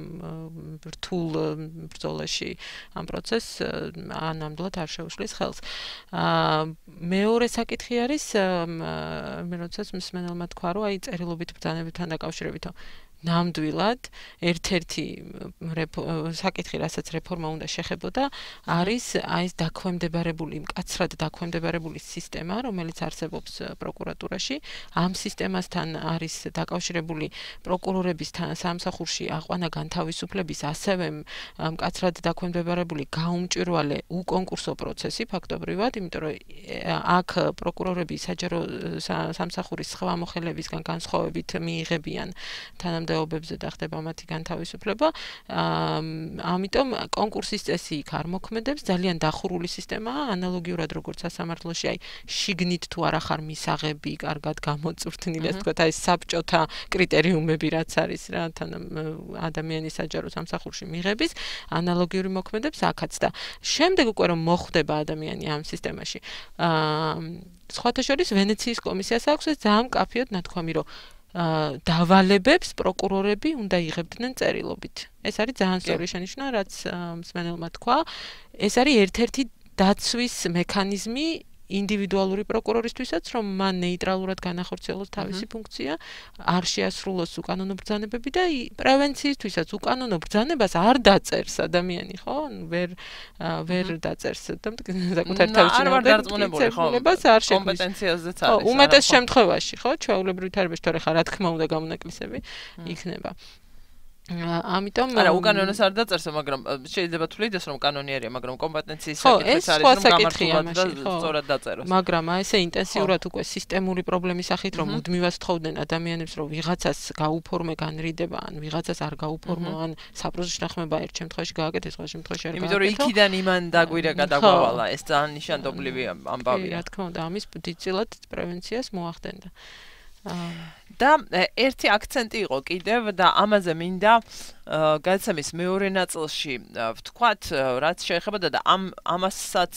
რთულ ბრძოლაში ამ პროცესს ან ნამდვილად არ შეუშლის ხელს მეორე საკითხი არის მე როდესაც მსმენელმა თქვა რომ აი წერილობით ბრძანებებთან დაკავშირებით ნამდვილად ერთ-ერთი საკითხი რასაც რეფორმა უნდა შეხებოდა არის აი ეს დაქვემდებარებული მკაცრად დაქვემდებარებული სისტემა რომელიც არსებობს პროკურატურაში ამ სისტემასთან არის დაკავშირებული პროკურორების სამსახურში აყვანა განთავისუფლების ასევე მკაცრად დაქვემდებარებული გაუმჭვირვალე უკონკურსო პროცესი ფაქტობრივად იმიტომ რომ აქ პროკურორები საჯარო სამსახურის სხვა მოხელებისგან განსხვავებით მიიღებიან თანამ დეობებზე და ხდება მათი განთავისუფლება. ამიტომ კონკურსის წესი იქ არ მოქმედებს, ძალიან დახურული სისტემაა, ანალოგიურად როგორც სასამართლოში, აი შიგნით თუ არა ხარ მისაღები, კარგად გამოწვრთნილი, ასე ვთქვათ, აი საბჭოთა კრიტერიუმები რაც არის რა, თან ადამიანის საჯარო სამსახურში მიღების, ანალოგიური მოქმედებს აქაც და შემდეგ უკვე რომ მოხვდება ადამიანი ამ სისტემაში. სხვათა შორის ვენეციის კომისიას აქვს ეს ძალიან მკაფიოდ ნათქვამი, რომ დავალებებს პროკურორები უნდა იღებდნენ წერილობით. ეს არის ძალიან სწორი შენიშვნა, რაც მსმენელმა თქვა. ეს არის ერთ-ერთი დაცვის მექანიზმი ინდივიდუალური პროკურორისთვისაც, რომ მან ნეიტრალურად განახორციელოს თავისი ფუნქცია, არ შეასრულოს უკანონო ბრძანებები და პრევენციისთვისაც უკანონო ბრძანებას არ დაწერს ადამიანი, ხო? ვერ ვერ დაწერს და საკუთარ თავში არ ვარ დარწმუნებული, ხო? კომპეტენციაზეც არის. ხო, უმეტეს შემთხვევაში, ხო? ჩვეულებრივი თარებაში თორე ხა რა თქმა უნდა გამონაკლისები იქნება. ამიტომ არა უკანონოს არ დაწერს, მაგრამ შეიძლება თulides რომ კანონიერია, მაგრამ კომპეტენციის საკითხიც არის რომ გამართულად და სწორად დაწეროს. მაგრამ აი ესე ინტენსიურად უკვე სისტემური პრობლემის სახით რომ მუდმივად თხოვდნენ ადამიანებს რომ ვიღაცას გაუფორმე განრიდება ან ვიღაცას არ გაუფორმო ან საპროზო შეთანხმება ერთ შემთხვევაში გააკეთეს, სხვა შემთხვევაში არ გააკეთეს. იმიტომ რომ იქიდან იმან დაგვირა გადაგვავალა, ეს ძალიან ნიშანდობლივი ამბავია. რა თქმა უნდა, ამის დიდწილად პრევენციას მოახდენდა. და ერთი აქცენტი იყო კიდევ და ამაზე მინდა გადაცემის მეორე ნაწილში ვთქვათ, რაც შეეხებოდა და ამ ამასაც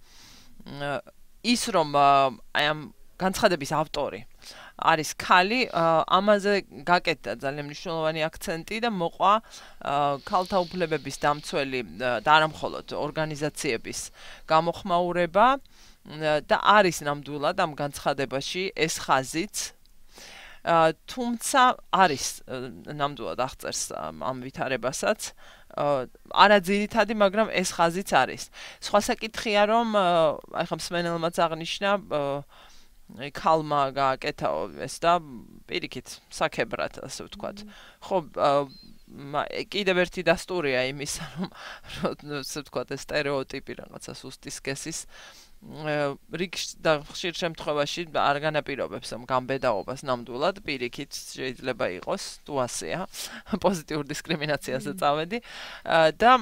ის რომ აი ამ განცხადების ავტორი არის ქალი, ამაზე გაკეთდა ძალიან მნიშვნელოვანი აქცენტი და მოყვა ქალთა უფლებების დამცველი და არა მხოლოდ ორგანიზაციების გამოხმაურება და არის ნამდვილად ამ განცხადებაში ეს ხაზიც თუმცა არის ნამდვილად აღწერს ამ ვითარებასაც არა ძირითადი, მაგრამ ეს ხაზიც არის. სხვა საკითხია რომ აი ხა მსმენელმაც აღნიშნა ქალმა გააკეთა ეს და პირიქით, საქებრად, ასე ვთქვათ. ხო, კიდევ ერთი დასტურია იმისა, რომ ასე ვთქვათ, ეს სტერეოტიპი რაღაცა სუსტი სქესის რიგ და ხშირ შემთხვევაში არ განაპირობებს ამ გამბედაობას ნამდვილად, პირიქით შეიძლება იყოს, თუ ასეა, პოზიტიურ დისკრიმინაციაზე წავედი და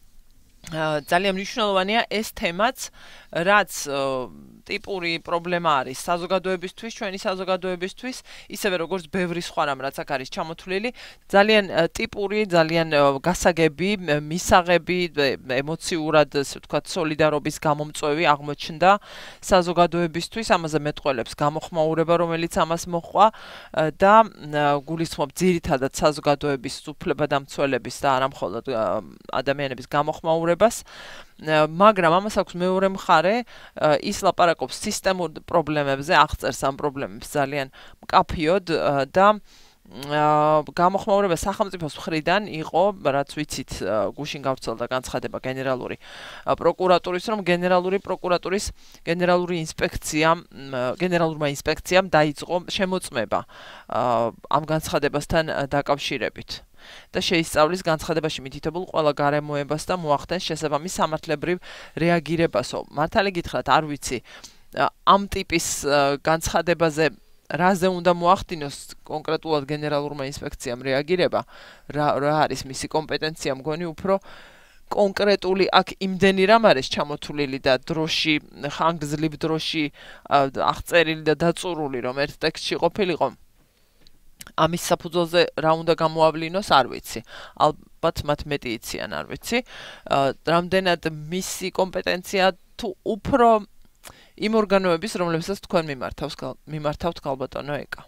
ძალიან მნიშვნელოვანია ეს თემაც, რაც ტიპური პრობლემა არის საზოგადოებისთვის, ჩვენი საზოგადოებისთვის, ისევე როგორც ბევრი სხვა რამ, რაც აქ არის ჩამოთვლილი, ძალიან ტიპური, ძალიან გასაგები, მისაღები, ემოციურად, ასე ვთქვათ, სოლიდარობის გამომწვევი აღმოჩნდა საზოგადოებისთვის, ამაზე მეტყველებს გამოხმაურება, რომელიც ამას მოჰყვა და გულისხმობ ძირითადად საზოგადოების უფლებადამცველების და არა მხოლოდ ადამიანების გამოხმაურებას. მაგრამ ამას აქვს მეორე მხარე, ის ლაპარაკობს სისტემურ პრობლემებზე, აღწერს ამ პრობლემებს ძალიან მკაფიოდ და გამოხმაურება სახელმწიფოს მხრიდან იყო, რაც ვიცით, გუშინ გავრცელდა განცხადება გენერალური პროკურატურის, რომ გენერალური პროკურატურის გენერალური ინსპექცია, გენერალურმა ინსპექციამ დაიწყო შემოწმება ამ განცხადებასთან დაკავშირებით. და შეისწავლის განცხადებაში მითითებულ ყველა გარემოებას და მოახდენს შესაბამის სამართლებრივ რეაგირებასო. მართალი გითხრათ, არ ვიცი, ამ ტიპის განცხადებაზე რაზე უნდა მოახდინოს კონკრეტულად გენერალურმა ინსპექციამ რეაგირება, რა რა არის მისი კომპეტენცია, მგონი უფრო კონკრეტული აქ იმდენი რამ არის ჩამოთვლილი და დროში, ხანგრძლივ დროში აღწერილი და დაწურული, რომ ერთ ტექსტში ყოფილიყო. ამის საფუძველზე რა უნდა გამოავლინოს, არ ვიცი. ალბათ მათ მეტი იციან, არ ვიცი. რამდენად მისი კომპეტენცია თუ უფრო იმ ორგანოების, რომლებსაც თქვენ მიმართავთ ქალბატონო ეკა.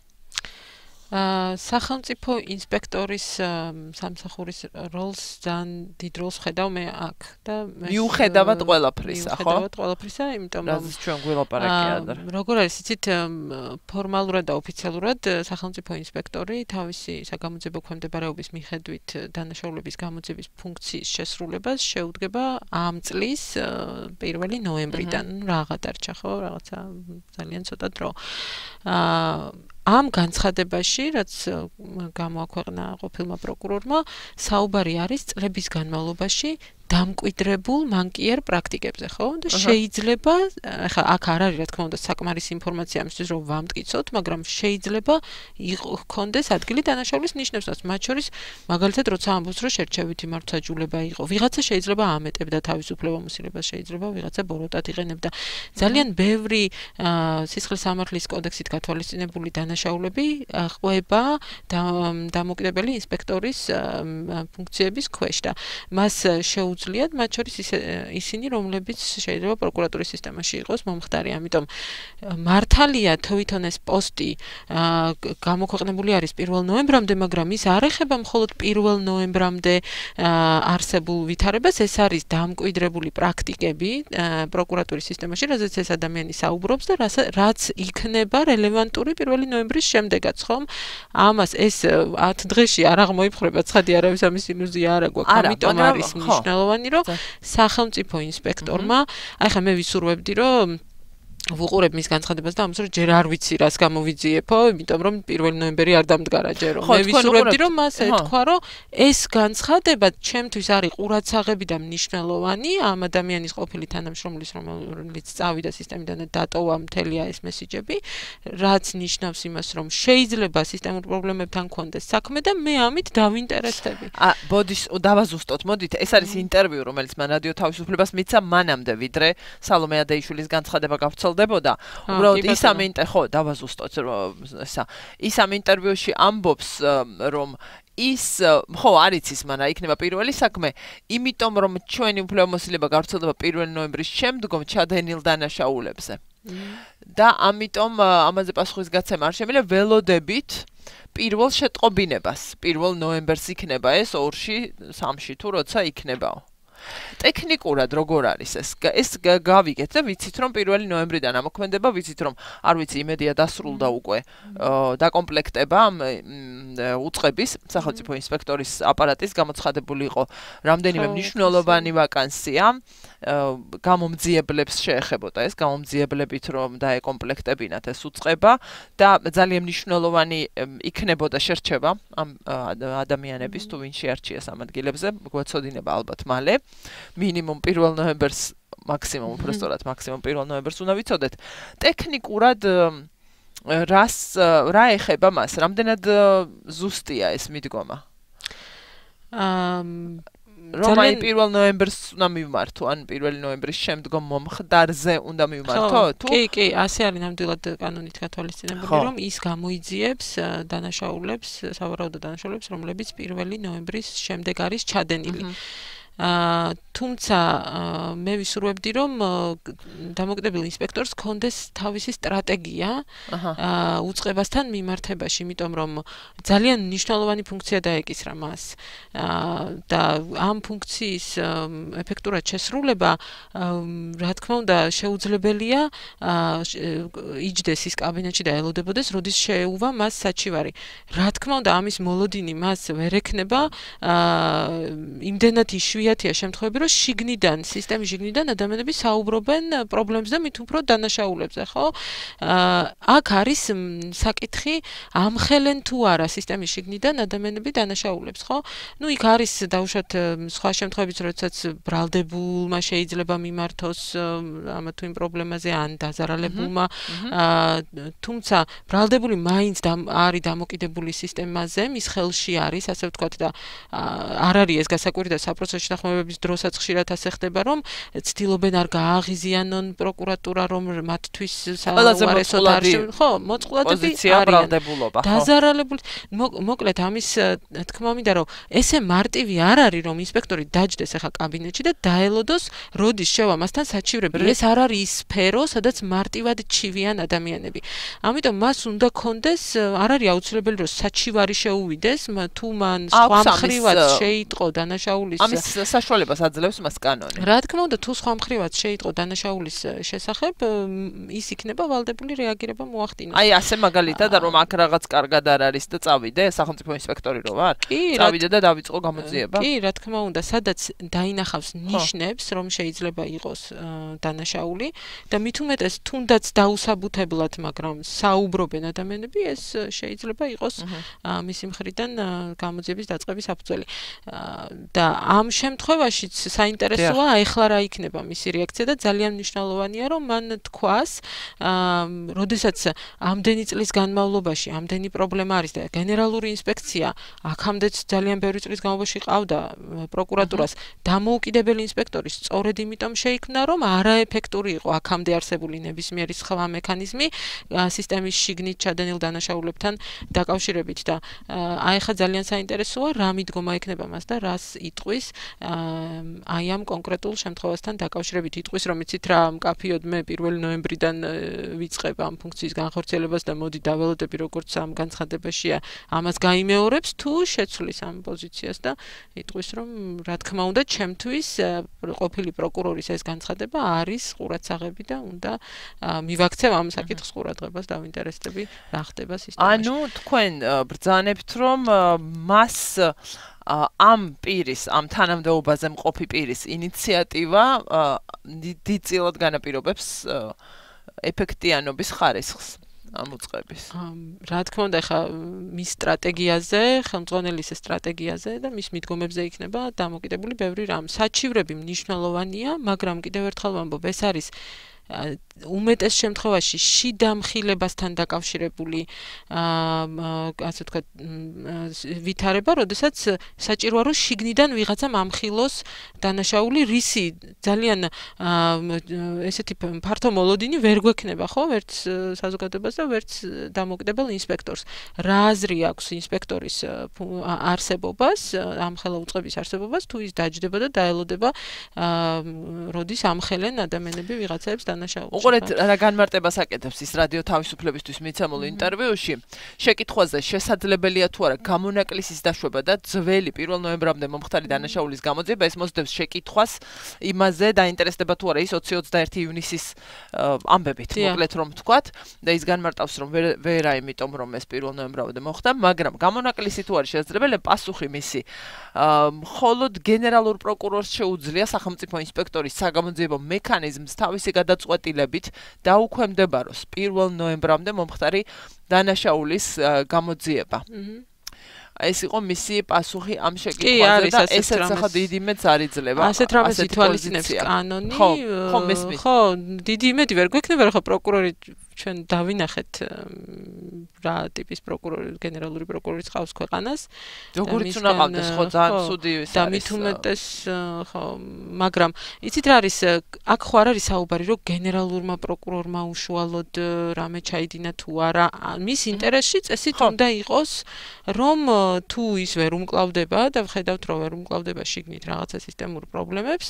სახელმწიფო ინსპექტორის სამსახურის როლს ძალიან დიდ როლს ხედავ მე აქ და მიუხედავად ყველაფრისა, ხო? მიუხედავად ყველაფრისა, იმიტომ რომ რაც ჩვენ გვილაპარაკია და როგორ არის, იცით, ფორმალურად და ოფიციალურად სახელმწიფო ინსპექტორი თავისი საგამოძიებო ქვემდებარეობის მიხედვით დანაშაულების გამოძიების ფუნქციის შესრულებას შეუდგება ამ წლის პირველი ნოემბრიდან, რაღა დარჩა, ხო, რაღაცა ძალიან ცოტა დრო. ამ განცხადებაში, რაც გამოაქვეყნა ყოფილმა პროკურორმა, საუბარი არის წლების განმავლობაში დამკვიდრებულ მანკიერ პრაქტიკებზე, ხო? და შეიძლება, ახლა აქ არ არის, რა თქმა უნდა, საკმარისი ინფორმაცია ამისთვის, რომ ვამტკიცოთ, მაგრამ შეიძლება იქონდეს ადგილი დანაშაულის ნიშნებსაც, მათ შორის, მაგალითად, როცა ამბობს, რომ შერჩევითი მართლმსაჯულება იყო, ვიღაცა შეიძლება ამეტებდა თავისუფლებამოსილებას, შეიძლება ვიღაცა ბოროტად იყენებდა. ძალიან ბევრი სისხლის სამართლის კოდექსით გათვალისწინებული დანაშაულები ყვება დამოუკიდებელი ინსპექტორის ფუნქციების ქვეშ და მას შეუ ძლიერად, მათ შორის ისინი, რომლებიც შეიძლება პროკურატურის სისტემაში იყოს მომხდარი. ამიტომ მართალია თვითონ ეს პოსტი გამოქვეყნებული არის პირველ ნოემბრამდე, მაგრამ ის არ ეხება მხოლოდ პირველ ნოემბრამდე არსებულ ვითარებას, ეს არის დამკვიდრებული პრაქტიკები პროკურატურის სისტემაში, რაზეც ეს ადამიანი საუბრობს და რაც იქნება რელევანტური პირველი ნოემბრის შემდეგაც, ხომ? ამას ეს ათ დღეში არ აღმოიფხრება, ცხადი არავის ამის ილუზია არ აქვს, ამიტომ არის მნიშვნელოვანი რომ სახელმწიფო ინსპექტორმა, აი ხა მე ვისურვებდი რომ ვუყურებ მის განცხადებას და ამას რომ ჯერ არ ვიცი რას გამოვიძიებო, იმიტომ რომ პირველი ნოემბერი არ დამდგარა ჯერო. მე ვისურვებდი რომ მას ეთქვა რომ ეს განცხადება ჩემთვის არის ყურადსაღები და მნიშვნელოვანი ამ ადამიანის ყოფილი თანამშრომლის, რომელიც წავიდა სისტემიდან და დატოვა მთელი ეს მესიჯები, რაც ნიშნავს იმას, რომ შეიძლება სისტემურ პრობლემებთან გქონდეს საქმე და მე ამით დავინტერესდები. ა ბოდის დავაზუსტოთ, მოდით, ეს არის ინტერვიუ, რომელიც მან რადიო თავისუფლებას მიცა მანამდე, ვიდრე სალომე ადეიშვილის განცხადება გავრცელდა დებოდა. უბრალოდ ის ამ ხო, დავაზუსტოთ ესა. ის ამ ინტერვიუში ამბობს, რომ ის ხო არ იცის, მაგრამ იქნება პირველი საქმე, იმიტომ რომ ჩვენი უფლებამოსილება გავრცელდება პირველი ნოემბრის შემდგომ ჩადენილ დანაშაულებზე. და ამიტომ ამაზე პასუხისგაცემა არ შემიძლია ველოდებით პირველ შეტყობინებას. პირველ ნოემბერს იქნება ეს ორში, სამში თუ როცა იქნებაო. ტექნიკურად როგორ არის ეს? ეს გავიგეთ და ვიცით რომ პირველი ნოემბრიდან ამოქმედება, ვიცით რომ არ ვიცი იმედია დასრულდა უკვე დაკომპლექტება უწყების სახელმწიფო ინსპექტორის აპარატის გამოცხადებული იყო რამდენიმე მნიშვნელოვანი ვაკანსია გამომძიებლებს შეეხებოდა ეს გამომძიებლებით რომ დაეკომპლექტებინათ ეს უწყება და ძალიან მნიშვნელოვანი იქნებოდა შერჩევა ამ ადამიანების თუ ვინ შეარჩიეს ამ ადგილებზე გვეცოდინება ალბათ მალე მინიმუმ პირველ ნოემბერს მაქსიმუმ უბრალოდ მაქსიმუმ პირველ ნოემბერს უნდა ვიცოდეთ ტექნიკურად რას რა ეხება მას რამდენად ზუსტია ეს მიდგომა აა რომ აი პირველ ნოემბერს უნდა მივმართო ან პირველი ნოემბრის შემდგომ მომხდარზე უნდა მივმართო თუ კი კი ასე არის ნამდვილად კანონით გათვალისწინებული რომ ის გამოიძიებს დანაშაულებს სავარაუდო დანაშაულებს რომლებიც პირველი ნოემბრის შემდეგ არის ჩადენილი აა თუმცა მე ვისურვებდი რომ დამოკიდებელ ინსპექტორს კონდეს თავისი სტრატეგია აა უწყებასთან მიმართებაში, იმიტომ რომ ძალიან მნიშვნელოვანი ფუნქცია დაეკისრა მას. აა და ამ ფუნქციის ეფექტურად შესრულება რა თქმა უნდა შეუძლებელია იჯდეს ის კაბინეტში და ელოდებოდეს, როდის შეეუვა მას საჩივარი. რა თქმა უნდა ამის მოლოდინი მას ვერ ექნება აა იმდენად იშვიათია შემთხვევები რომ შიგნიდან სისტემის შიგნიდან ადამიანები საუბრობენ პრობლემებზე მით უფრო დანაშაულებზე, ხო? აქ არის საკითხი ამხელენ თუ არა სისტემის შიგნიდან ადამიანები დანაშაულებს, ხო? ნუ იქ არის დაუშვათ სხვა შემთხვევებიც, როდესაც ბრალდებულმა შეიძლება მიმართოს ამა თუ იმ პრობლემაზე ან დაზარალებულმა, თუმცა ბრალდებული მაინც არის დამოკიდებული სისტემაზე, მის ხელში არის, ასე ვთქვათ და არ არის ეს გასაკვირი და საპროცესო შეთანხმებების დროსაც ხშირად ასე ხდება, რომ ცდილობენ არ გააღიზიანონ პროკურატურა, რომ მათთვის საუარესოდ არ შევ, ხო, მოწყვლადები არიან. დაზარალებული, მოკლედ ამის თქმა მინდა, რომ ესე მარტივი არ არის, რომ ინსპექტორი დაჯდეს ახლა კაბინეტში და დაელოდოს, როდის შევა მასთან საჩივრები. ეს არ არის ის სფერო, სადაც მარტივად ჩივიან ადამიანები. ამიტომ მას უნდა კონდეს, არ არის აუცილებელი, რომ საჩივარი შეუვიდეს, თუ მან სხვა მხრივად შეიტყო დანაშაულის ამის საშუალებას აძლევს მას კანონი. რა თქმა უნდა, თუ სხვა მხრივად შეიტყო დანაშაულის შესახებ, ის იქნება ვალდებული რეაგირება მოახდინოს. აი ასე მაგალითად, რომ აქ რაღაც კარგად არ არის და წავიდე სახელმწიფო ინსპექტორი რო ვარ? წავიდე და დავიწყო გამოძიება? კი, რა თქმა უნდა, სადაც დაინახავს ნიშნებს, რომ შეიძლება იყოს დანაშაული და მით უმეტეს თუნდაც დაუსაბუთებლად, მაგრამ საუბრობენ ადამიანები, ეს შეიძლება იყოს მისი მხრიდან გამოძიების დაწყების საფუძველი. და ამ შემთხვევაშიც საინტერესოა ეხლა რა იქნება მისი რეაქცია და ძალიან მნიშვნელოვანია რომ მან თქვას, როდესაც ამდენი წლის განმავლობაში ამდენი პრობლემა არის და გენერალური ინსპექცია აქამდეც ძალიან ბევრი წლის განმავლობაში ყავდა პროკურატურას დამოუკიდებელი ინსპექტორის სწორედ იმიტომ შეიქმნა რომ არაეფექტური იყო აქამდე არსებული ნებისმიერი სხვა მექანიზმი სისტემის შიგნით ჩადენილ დანაშაულებთან დაკავშირებით და აი ხა ძალიან საინტერესოა რა მიდგომა ექნება მას და რას იტყვის აი ამ კონკრეტულ შემთხვევასთან დაკავშირებით იტყვის რომ იცით რა მკაფიოდ მე პირველი ნოემბრიდან ვიწყებ ამ ფუნქციის განხორციელებას და მოდი დაველოდები როგორც ამ განცხადებაშია ამას გაიმეორებს თუ შეცვლის ამ პოზიციას და იტყვის რომ რა თქმა უნდა ჩემთვის ყოფილი პროკურორის ეს განცხადება არის ყურადსაღები და უნდა მივაქცევ ამ საკითხს ყურადღებას დავინტერესდები რა ხდება სისტემაში. ანუ თქვენ ბრძანებთ რომ მას ამ პირის, ამ თანამდებობაზე მყოფი პირის ინიციატივა დიდწილად განაპირობებს ეფექტიანობის ხარისხს ამ უწყების. რა თქმა უნდა, ხა მის სტრატეგიაზე, ხელმძღვანელის სტრატეგიაზე და მის მიდგომებზე იქნება დამოკიდებული ბევრი რამ. საჩივრები მნიშვნელოვანია, მაგრამ კიდევ ერთხელ ვამბობ, ეს არის უმეტეს შემთხვევაში შიდა მხილებასთან დაკავშირებული ასე ვთქვათ ვითარება, როდესაც საჭიროა რომ შიგნიდან ვიღაცამ ამხილოს დანაშაული რისი ძალიან ესეთი ფართო მოლოდინი ვერ გვექნება, ხო, ვერც საზოგადოებას და ვერც დამოუკიდებელ ინსპექტორს. რა აზრი აქვს ინსპექტორის არსებობას, ამხელა უწყების არსებობას, თუ ის დაჯდება და დაელოდება როდის ამხელენ ადამიანები ვიღაცებს დანაშაულში. უყურეთ რა განმარტებას აკეთებს ის რადიო თავისუფლებისთვის მიცემულ ინტერვიუში. შეკითხვაზე შესაძლებელია თუ არა გამონაკლისის დაშვება და ძველი პირველ ნოემბრამდე მომხდარი დანაშაულის გამოძიება, ეს მოსდევს შეკითხვას იმაზე დაინტერესდება თუ არა ის ოცი ოცდაერთი ივნისის ამბებით, მოკლედ რომ ვთქვათ და ის განმარტავს რომ ვერა, იმიტომ რომ ეს პირველ ნოემბრამდე მოხდა, მაგრამ გამონაკლისი თუ არის შესაძლებელი, პასუხი მისი მხოლოდ გენერალურ პროკურორს შეუძლია სახელმწიფო ინსპექტორის საგამოძიებო მექანიზმს თავისი გადაწყვეტილებით დაუქვემდებაროს პირველ ნოემბრამდე მომხდარი დანაშაულის გამოძიება. ეს იყო მისი პასუხი ამ შეკითხვაზე და ესეც ახლა დიდი იმედს არ იძლევა. ასეთ რამეს ითვალისწინებს კანონი. ხო, ხო, მესმის. ხო, დიდი იმედი ვერ გვექნება რა ხო პროკურორი ჩვენ დავინახეთ რა ტიპის პროკურორი, გენერალური პროკურორი ყავს ქვეყანას. როგორც უნდა ყავდეს, ხო, ძალიან ცუდი ის არის. და მით უმეტეს ხო, მაგრამ იცით რა არის, აქ ხო არ არის საუბარი, რომ გენერალურმა პროკურორმა უშუალოდ რამე ჩაიდინა თუ არა, მის ინტერესში წესით უნდა იყოს, რომ თუ ის ვერ უმკლავდება და ვხედავთ რომ ვერ უმკლავდება შიგნით რაღაცა სისტემურ პრობლემებს,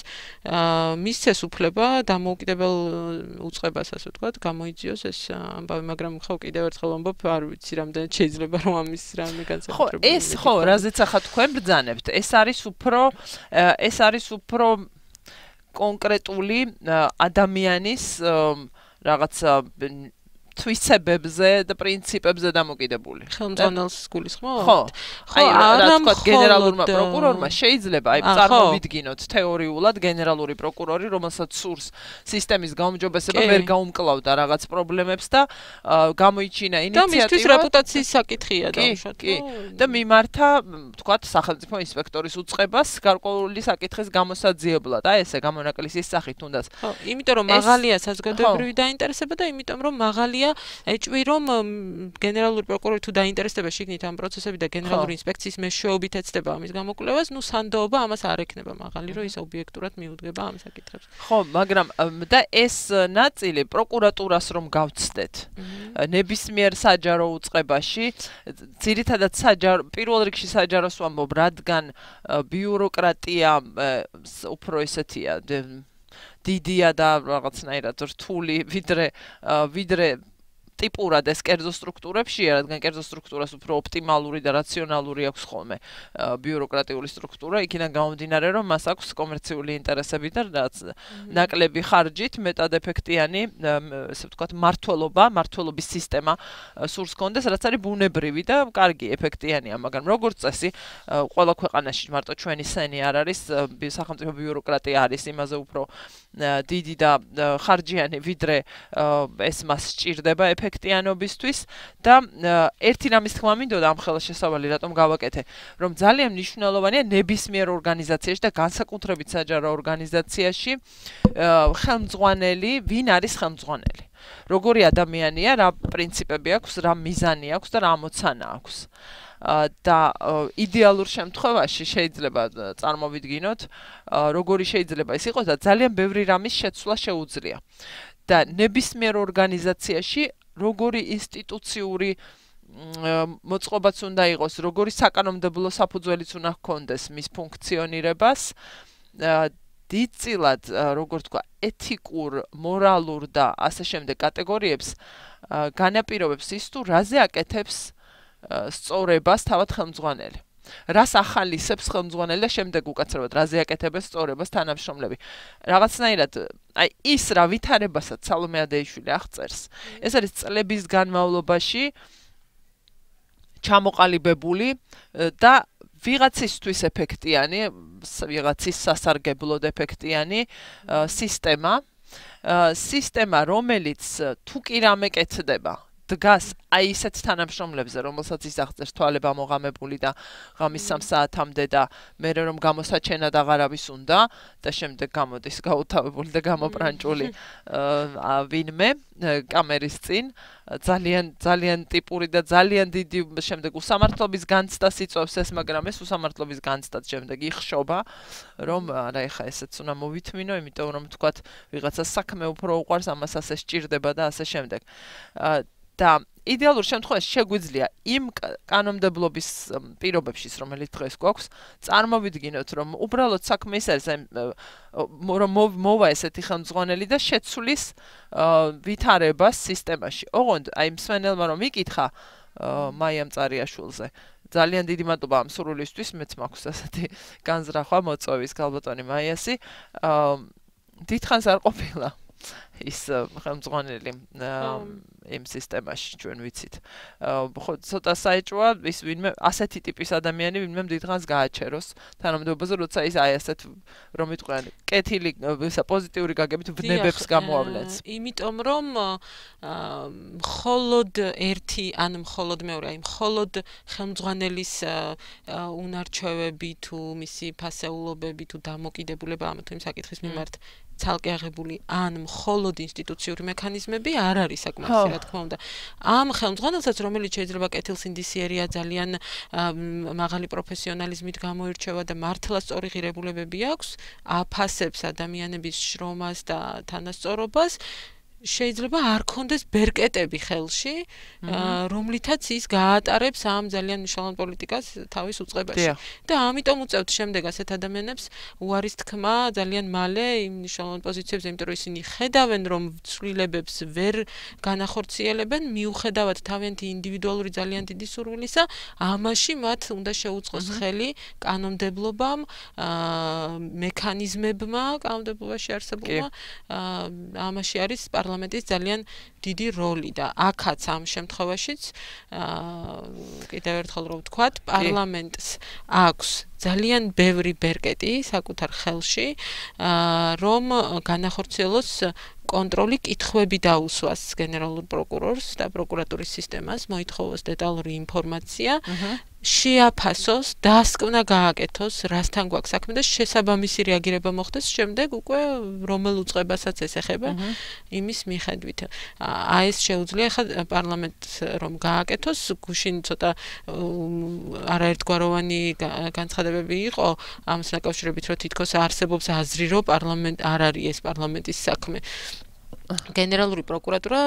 მისცეს უფლება დამოუკიდებელ უწყებას, ასე ვთქვათ, გამოიძიოს ეს ამბავი, მაგრამ ხო კიდევ ერთხელ ვამბობ, არ ვიცი რამდენად შეიძლება რომ ამის რამე განსაკუთრებული. ხო, ეს ხო, რაზეც ახლა თქვენ ბრძანებთ, ეს არის უფრო ეს არის უფრო კონკრეტული ადამიანის რაღაცა თვისებებზე და პრინციპებზე დამოკიდებული. ხელმძღვანელს გულისხმობთ? ხო. აი რა თქვა გენერალურმა პროკურორმა შეიძლება აი წარმოვიდგინოთ თეორიულად გენერალური პროკურორი, რომელსაც სურს სისტემის გაუმჯობესება, ვერ გაუმკლავდა რაღაც პრობლემებს და გამოიჩინა ინიციატივა. და მისთვის რეპუტაციის საკითხია დაუშვათ. კი, და მიმართა, თქვათ, სახელმწიფო ინსპექტორის უწყებას გარკვეული საკითხის გამოსაძიებლად. აი ესე გამონაკლისის სახით თუნდაც. ხო, იმიტომ რომ მაღალია საზოგადოებრივი დაინტერესება და იმიტომ რომ მაღალია ეჭვი რომ გენერალური პროკურორი თუ დაინტერესდება შიგნით ამ პროცესები და გენერალური ინსპექციის მეშვეობით ეცდება ამის გამოკვლევას, ნუ სანდოობა ამას არ ექნება მაღალი, რომ ის ობიექტურად მიუდგება ამ საკითხებს. ხო, მაგრამ და ეს ნაწილი პროკურატურას რომ გავცდეთ ნებისმიერ საჯარო უწყებაში, ძირითადად საჯარო, პირველ რიგში საჯაროს ვამბობ, რადგან ბიუროკრატია უფრო ესეთია დიდია და რაღაცნაირად რთული, ვიდრე ვიდრე ტიპურად ეს კერძო სტრუქტურებშია, რადგან კერძო სტრუქტურას უფრო ოპტიმალური და რაციონალური აქვს ხოლმე ბიუროკრატიული სტრუქტურა, იქიდან გამომდინარე, რომ მას აქვს კომერციული ინტერესები და რაც ნაკლები ხარჯით მეტად ეფექტიანი, ესე ვთქვათ, მართლობა, მართლობის სისტემა სურს კონდეს, რაც არის ბუნებრივი და კარგი, ეფექტიანია, მაგრამ როგორც წესი, ყველა ქვეყანაში მარტო ჩვენი სენი არ არის, სახელმწიფო ბიუროკრატია არის იმაზე უფრო დიდი და ხარჯიანი, ვიდრე ეს მას სჭირდება ეფექტიანობისთვის და ერთი რამის თქმა მინდოდა ამ ხელშესავალი რატომ გავაკეთე, რომ ძალიან მნიშვნელოვანია ნებისმიერ ორგანიზაციაში და განსაკუთრებით საჯარო ორგანიზაციაში ხელმძღვანელი, ვინ არის ხელმძღვანელი. როგორი ადამიანია, რა პრინციპები აქვს, რა მიზანი აქვს და რა ამოცანა აქვს. და იდეალურ შემთხვევაში შეიძლება წარმოვიდგინოთ, როგორი შეიძლება ის იყოს და ძალიან ბევრი რამის შეცვლა შეუძლია. და ნებისმიერ ორგანიზაციაში როგორი ინსტიტუციური მოწყობაც უნდა იყოს, როგორი საკანონმდებლო საფუძველიც უნდა ჰქონდეს მის ფუნქციონირებას, დიდწილად, როგორ თქვა, ეთიკურ, მორალურ და ასე შემდეგ კატეგორიებს განაპირობებს ის თუ რაზე აკეთებს სწორებას თავად ხელმძღვანელი. რას ახალისებს ხელმძღვანელი და შემდეგ უკაცრავად რაზე აკეთებს სწორებას თანამშრომლები. რაღაცნაირად, აი ის რა ვითარებასაც სალომე ადეიშვილი აღწერს, ეს არის წლების განმავლობაში ჩამოყალიბებული და ვიღაცისთვის ეფექტიანი, ვიღაცის სასარგებლოდ ეფექტიანი სისტემა, სისტემა, რომელიც თუ კი რამე კეთდება, დგას აი ისეთ თანამშრომლებზე, რომელსაც ის აღწერს თვალება მოღამებული და ღამის სამ საათამდე და მერე რომ გამოსაჩენად აღარავის უნდა და შემდეგ გამოდის გაუთავებული და გამოპრანჭული ვინმე კამერის წინ, ძალიან ძალიან ტიპური და ძალიან დიდი შემდეგ უსამართლობის განცდას იწვევს ეს, მაგრამ ეს უსამართლობის განცდაც შემდეგ იხშობა, რომ არა ეხა ესეც უნდა მოვითმინო, იმიტომ რომ თქვათ ვიღაცა საქმე უფრო უყვარს, ამას ასე სჭირდება და ასე შემდეგ. და იდეალურ შემთხვევაში შეგვიძლია იმ კანონმდებლობის პირობებში, რომელიც დღეს გვაქვს, წარმოვიდგინოთ, რომ უბრალოდ საქმე ის არის, რომ მოვა ესეთი ხელმძღვანელი და შეცვლის ვითარებას სისტემაში. ოღონდ აი მსმენელმა რომ იკითხა მაიამ წარიაშვილზე, ძალიან დიდი მადლობა ამ სურვილისთვის, მეც მაქვს ასეთი განზრახვა მოწვევის ქალბატონი მაიასი. დიდხანს არ ყოფილა ის ხელმძღვანელი იმ სისტემაში ჩვენ ვიცით. ხო, ცოტა საეჭვოა ის ვინმე ასეთი ტიპის ადამიანი ვინმე დიდხანს გააჩეროს თანამდებობაზე, როცა ის აი ასეთ რომ იტყვიან, კეთილი ისა პოზიტიური გაგებით ვნებებს გამოავლენს. იმიტომ რომ მხოლოდ ერთი ან მხოლოდ მეორე, აი მხოლოდ ხელმძღვანელის უნარჩვევები თუ მისი ფასეულობები თუ დამოკიდებულება ამ თუ იმ საკითხის მიმართ ცალკე აღებული ან მხოლოდ ინსტიტუციური მექანიზმები არ არის საკმარისი, რა თქმა უნდა. ამ ხელმძღვანელსაც, რომელიც შეიძლება კეთილსინდისიერია, ძალიან მაღალი პროფესიონალიზმით გამოირჩევა და მართლა სწორი ღირებულებები აქვს, აფასებს ადამიანების შრომას და თანასწორობას, შეიძლება არ კონდეს ბერკეტები ხელში, რომლითაც ის გაატარებს ამ ძალიან მნიშვნელოვან პოლიტიკას თავის უწყებაში. და ამიტომ უწევთ შემდეგ ასეთ ადამიანებს უარის თქმა ძალიან მალე იმ მნიშვნელოვან პოზიციებზე, იმიტომ რომ ისინი ხედავენ, რომ ცვლილებებს ვერ განახორციელებენ, მიუხედავად თავიანთი ინდივიდუალური ძალიან დიდი სურვილისა, ამაში მათ უნდა შეუწყოს ხელი კანონმდებლობამ, მექანიზმებმა, კანონმდებლობაში არსებულმა, ამაში არის პარლამენტის ძალიან დიდი როლი და აქაც ამ შემთხვევაშიც კიდევ ერთხელ რომ ვთქვათ, პარლამენტს აქვს ძალიან ბევრი ბერკეტი საკუთარ ხელში, რომ განახორციელოს კონტროლი, კითხვები დაუსვას გენერალურ პროკურორს და პროკურატურის სისტემას, მოითხოვოს დეტალური ინფორმაცია, შეაფასოს, დასკვნა გააკეთოს, რასთან გვაქვს საქმე და შესაბამისი რეაგირება მოხდეს შემდეგ უკვე რომელ უწყებასაც ესეხება იმის მიხედვით. აი ეს შეუძლია ხა პარლამენტს რომ გააკეთოს, გუშინ ცოტა არაერთგვაროვანი განცხადებები იყო ამას დაკავშირებით, რომ თითქოს არსებობს აზრი, რომ პარლამენტ არ არის ეს პარლამენტის საქმე. გენერალური პროკურატურა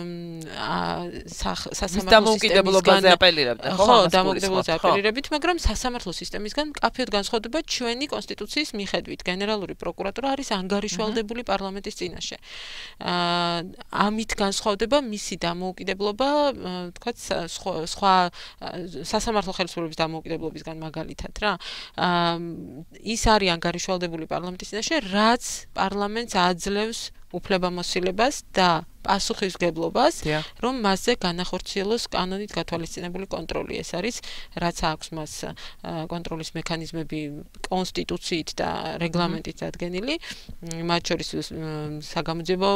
სასამართლო დამოუკიდებლობაზე აპელირებდა, ხო, დამოუკიდებლობაზე აპელირებით, მაგრამ სასამართლო სისტემისგან მკაფიოდ განსხვავდება ჩვენი კონსტიტუციის მიხედვით. გენერალური პროკურატურა არის ანგარიშვალდებული პარლამენტის წინაშე. ამით განსხვავდება მისი დამოუკიდებლობა, თქვათ, სხვა სასამართლო ხელისუფლების დამოუკიდებლობისგან მაგალითად რა. ის არის ანგარიშვალდებული პარლამენტის წინაშე, რაც პარლამენტს აძლევს უფლებამოსილებას და პასუხისმგებლობას, რომ მასზე განახორციელოს კანონით გათვალისწინებული კონტროლი. ეს არის, რაც აქვს მას კონტროლის მექანიზმები კონსტიტუციით და რეგლამენტით დადგენილი, მათ შორის საგამოძიებო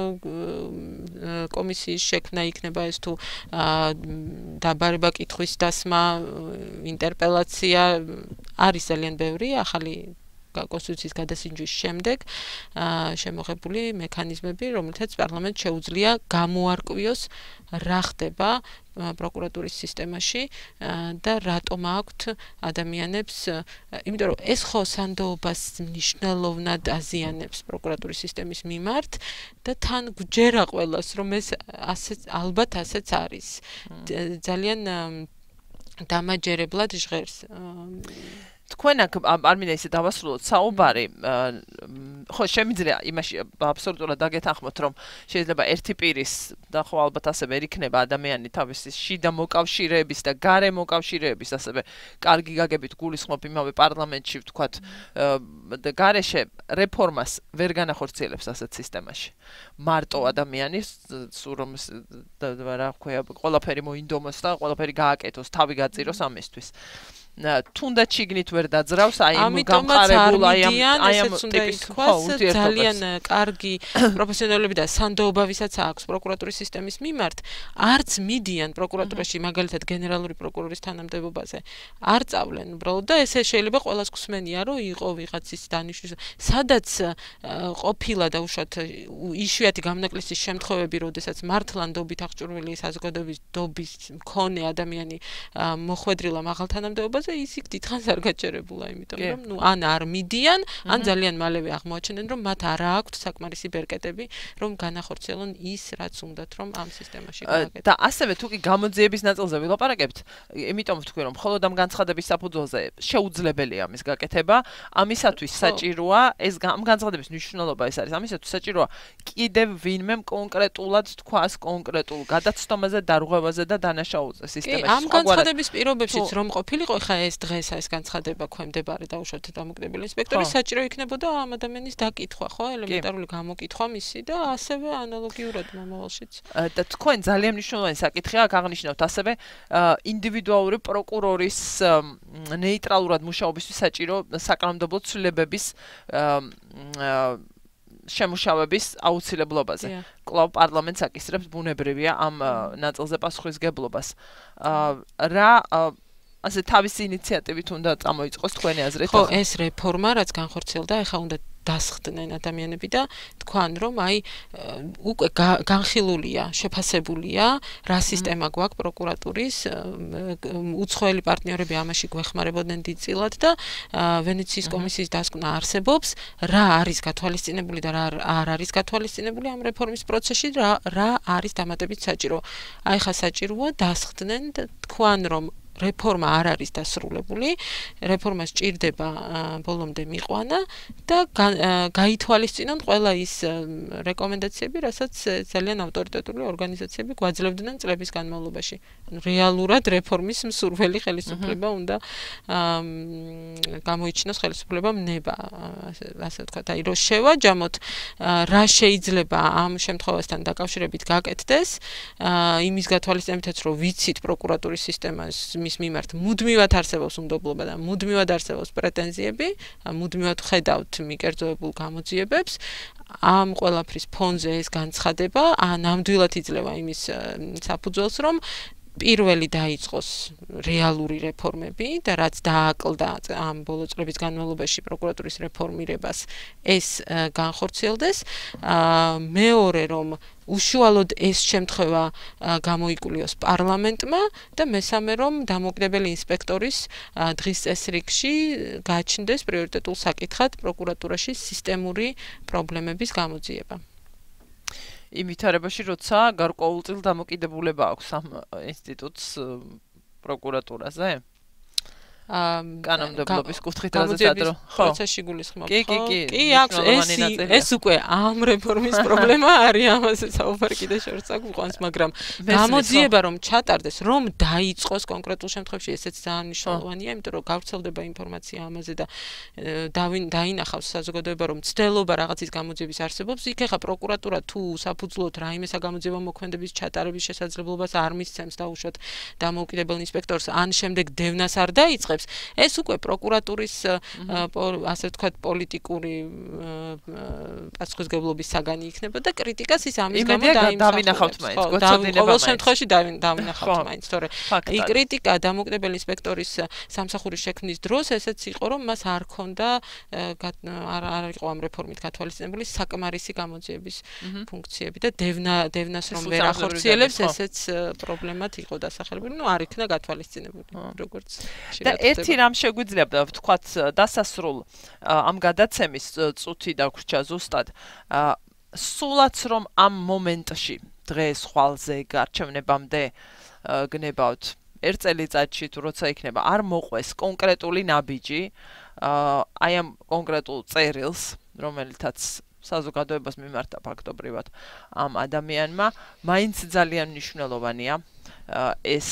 კომისიის შექმნა იქნება ეს თუ დაბარება კითხვის დასმა, ინტერპელაცია, არის ძალიან ბევრი ახალი კონსტიტუციის გადასინჯვის შემდეგ შემოღებული მექანიზმები, რომელთაც პარლამენტს შეუძლია გამოარკვიოს რა ხდება პროკურატურის სისტემაში და რატომ აქვთ ადამიანებს, იმიტომ რომ ეს ხო სანდოობას მნიშვნელოვნად აზიანებს პროკურატურის სისტემის მიმართ და თან გვჯერა ყველას, რომ ეს ასე ალბათ ასეც არის. ძალიან დამაჯერებლად ჟღერს. თქვენ აქ არ მინდა ისე დავასრულოთ საუბარი, ხო შემიძლია იმაში აბსოლუტურად დაგეთანხმოთ, რომ შეიძლება ერთი პირის და ხო ალბათ ასე ვერ იქნება ადამიანი თავისი შიდა მოკავშირეების და გარე მოკავშირეების ასევე კარგი გაგებით გულისხმობ იმავე პარლამენტში, ვთქვათ, გარეშე რეფორმას ვერ განახორციელებს ასეთ სისტემაში. მარტო ადამიანის სულ რომ რა ქვია, ყველაფერი მოინდომოს და ყველაფერი გააკეთოს, თავი გაწიროს ამისთვის. თუნდაც შიგნით ვერ დაძრავს აი ამ გამყარებულ აი ამ აი ამ ტიპის ძალიან კარგი პროფესიონალები და სანდოობა ვისაც აქვს პროკურატურის სისტემის მიმართ, არც მიდიან პროკურატურაში მაგალითად გენერალური პროკურორის თანამდებობაზე, არ წავლენ უბრალოდ და ესე შეიძლება ყველას გსმენია, რომ იყო ვიღაცის დანიშვნა, სადაც ყოფილა და უშუალოდ იშვიათი გამნაკლისის შემთხვევები, როდესაც მართლა ნდობით აღჭურვილი საზოგადოების დობის მქონე ადამიანი მოხვედრილა მაღალ თანამდებობაზე, მიღწევაზე ის იქ დიდხანს არ გაჩერებულა, იმიტომ რომ ნუ ან არ მიდიან, ან ძალიან მალევე აღმოაჩენენ, რომ მათ არ აქვთ საკმარისი ბერკეტები, რომ განახორციელონ ის, რაც უნდათ, რომ ამ სისტემაში გააკეთონ. და ასევე თუ კი გამოძიების ნაწილზე ვილაპარაკებთ, იმიტომ ვთქვი, რომ მხოლოდ ამ განცხადების საფუძველზე შეუძლებელია ამის გაკეთება, ამისათვის საჭიროა ეს ამ განცხადების მნიშვნელობა ეს არის, ამისათვის საჭიროა კიდევ ვინმე კონკრეტულად თქვას კონკრეტულ გადაცდომაზე, დარღვევაზე და დანაშაულზე სისტემაში. ამ განცხადების პირობებშიც რომ ყოფილიყო, ხა ეს დღეს ეს განცხადება ქვემდებარე დაუშვათ დამოკიდებული ინსპექტორის საჭირო იქნებოდა ამ ადამიანის დაკითხვა, ხო, ელემენტარული გამოკითხვა მისი და ასევე ანალოგიურად მომავალშიც. და თქვენ ძალიან მნიშვნელოვანი საკითხია, აქ აღნიშნავთ ასევე ინდივიდუალური პროკურორის ნეიტრალურად მუშაობისთვის საჭირო საკანონმდებლო ცვლილებების შემუშავების აუცილებლობაზე. კვლავ პარლამენტს აკისრებს ბუნებრივია ამ ნაწილზე პასუხისგებლობას. რა ასე თავისი ინიციატივით უნდა წამოიწყოს თქვენი აზრით? ხო, ეს რეფორმა რაც განხორციელდა, ეხლა უნდა დასხდნენ ადამიანები და თქვან რომ აი უკვე განხილულია, შეფასებულია რა სისტემა გვაქვს პროკურატურის, უცხოელი პარტნიორები ამაში გვეხმარებოდნენ დიდწილად და ვენეციის კომისიის დასკვნა არსებობს, რა არის გათვალისწინებული და რა არ არის გათვალისწინებული ამ რეფორმის პროცესში, რა რა არის დამატებით საჭირო. აი ხა საჭიროა დასხდნენ და თქვან რომ რეფორმა არ არის დასრულებული, რეფორმას ჭირდება ბოლომდე მიყვანა და გაითვალისწინონ ყველა ის რეკომენდაციები, რასაც ძალიან ავტორიტეტული ორგანიზაციები გვაძლევდნენ წლების განმავლობაში. რეალურად რეფორმის მსურველი ხელისუფლება უნდა გამოიჩინოს ხელისუფლებამ ნება, ასე ვთქვათ, აი რომ შევაჯამოთ რა შეიძლება ამ შემთხვევასთან დაკავშირებით გაკეთდეს, იმის გათვალისწინებითაც რომ ვიცით პროკურატურის სისტემას მის მიმართ მუდმივად არსებობს უნდობლობა და მუდმივად არსებობს პრეტენზიები, მუდმივად ხედავთ მიკერძოებულ გამოძიებებს, ამ ყველაფრის ფონზე ეს განცხადება ნამდვილად იძლევა იმის საფუძველს, რომ პირველი დაიწყოს რეალური რეფორმები და რაც დააკლდა ამ ბოლო წლების განმავლობაში პროკურატურის რეფორმირებას ეს განხორციელდეს. მეორე რომ უშუალოდ ეს შემთხვევა გამოიკულიოს პარლამენტმა და მესამე რომ დამოუკიდებელი ინსპექტორის დღის წესრიგში გააჩნდეს პრიორიტეტულ საკითხად პროკურატურაში სისტემური პრობლემების გამოძიება. იმ ვითარებაში, როცა გარკვეულწილ დამოკიდებულება აქვს ამ ინსტიტუტს პროკურატურაზე? კანონმდებლობის კუთხით რაზეც ადრო. პროცესში გულისხმობ. კი, კი, კი. კი, აქვს ეს ეს უკვე ამ რეფორმის პრობლემა არის, ამაზე საუბარი კიდე შორს აქვს ყვანს, მაგრამ გამოძიება რომ ჩატარდეს, რომ დაიწყოს კონკრეტულ შემთხვევაში, ესეც ძალიან მნიშვნელოვანია, იმიტომ რომ გავრცელდება ინფორმაცია ამაზე და დაინახავს საზოგადოება, რომ ცდელობა რაღაცის გამოძიების არსებობს, იქ ახლა პროკურატურა თუ საფუძვლოდ რაიმე საგამოძიებო მოქმედების ჩატარების შესაძლებლობას არ მისცემს დაუშვათ დამოუკიდებელ ინსპექტორს, ან შემდეგ დევნას არ დაიწყებს. ეს უკვე პროკურატურის ასე ვთქვათ პოლიტიკური პასუხისმგებლობის საგანი იქნება და კრიტიკას ის ამის გამო დავინახავთ მაინც, გვეცოდინება ყოველ შემთხვევაში დავინახავთ მაინც, თორე η კრიტიკა დამოუკიდებელი ინსპექტორის სამსახურის შექმნის დროს ესეც იყო, რომ მას არ ქონდა არ არ იყო ამ რეფორმით გათვალისწინებული საკმარისი გამოძიების ფუნქციები და დევნა დევნას რომ ვერ ახორციელებს, ესეც პრობლემად იყო დასახელებული, ნუ არ იქნა გათვალისწინებული, როგორც და ერთი რამ შეგვიძლია ვთქვათ დასასრულ ამ გადაცემის წუთი დაგვრჩა ზუსტად სულაც რომ ამ მომენტში დღეს ხვალზე გარჩევნებამდე გნებავთ ერთ წელიწადში თუ როცა იქნება არ მოყვეს კონკრეტული ნაბიჯი აი ამ კონკრეტულ წერილს რომელთაც საზოგადოებას მიმართა ფაქტობრივად ამ ადამიანმა მაინც ძალიან მნიშვნელოვანია ეს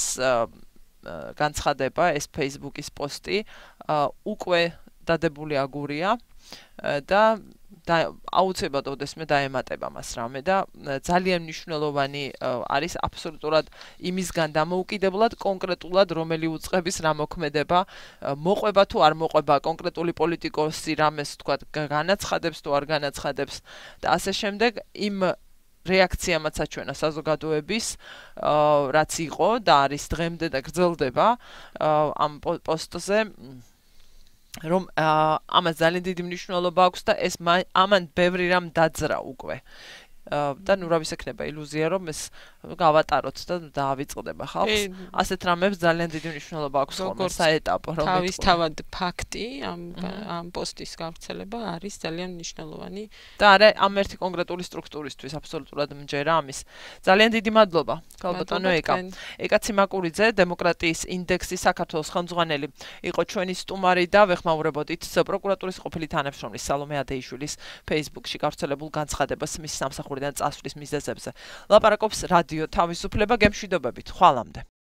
განცხადება ეს Facebook-ის პოსტი უკვე დადებული აგურია და აუცილებლად ოდესმე დაემატება მას რამე და ძალიან მნიშვნელოვანი არის აბსოლუტურად იმისგან დამოუკიდებლად კონკრეტულად რომელი უწყების რა მოქმედება მოყვება თუ არ მოყვება კონკრეტული პოლიტიკოსი რამეს თქვა განაცხადებს თუ არ განაცხადებს და ასე შემდეგ იმ რეაქციამაც აჩვენა საზოგადოების რაც იყო და არის დღემდე და გრძელდება ამ პოსტზე რომ ამას ძალიან დიდი მნიშვნელობა აქვს და ეს ამან ბევრი რამ დაძრა უკვე და ნუ რა ვისექნება ილუზია რომ ეს გავატაროთ და დაავიწყდება ხალხს. ასეთ რამებს ძალიან დიდი მნიშვნელობა აქვს ხოლმე საეტაპო, რომ თავისთავად ფაქტი ამ ამ პოსტის გავრცელება არის ძალიან მნიშვნელოვანი. და არა ამ ერთი კონკრეტული სტრუქტურისთვის აბსოლუტურად მჯერა ამის. ძალიან დიდი მადლობა, ქალბატონო ეკა. ეკა ციმაკურიძე, დემოკრატიის ინდექსის საქართველოს ხელმძღვანელი იყო ჩვენი სტუმარი და ვეხმაურებოდით პროკურატურის ყოფილი თანამშრომლის სალომე ადეიშვილის Facebook-ში გავრცელებულ განცხადებას მის სამსახურიდან წასვლის მიზეზებზე. ლაპარაკობს რადიო თავისუფლება, გემშვიდობებით, ხვალამდე.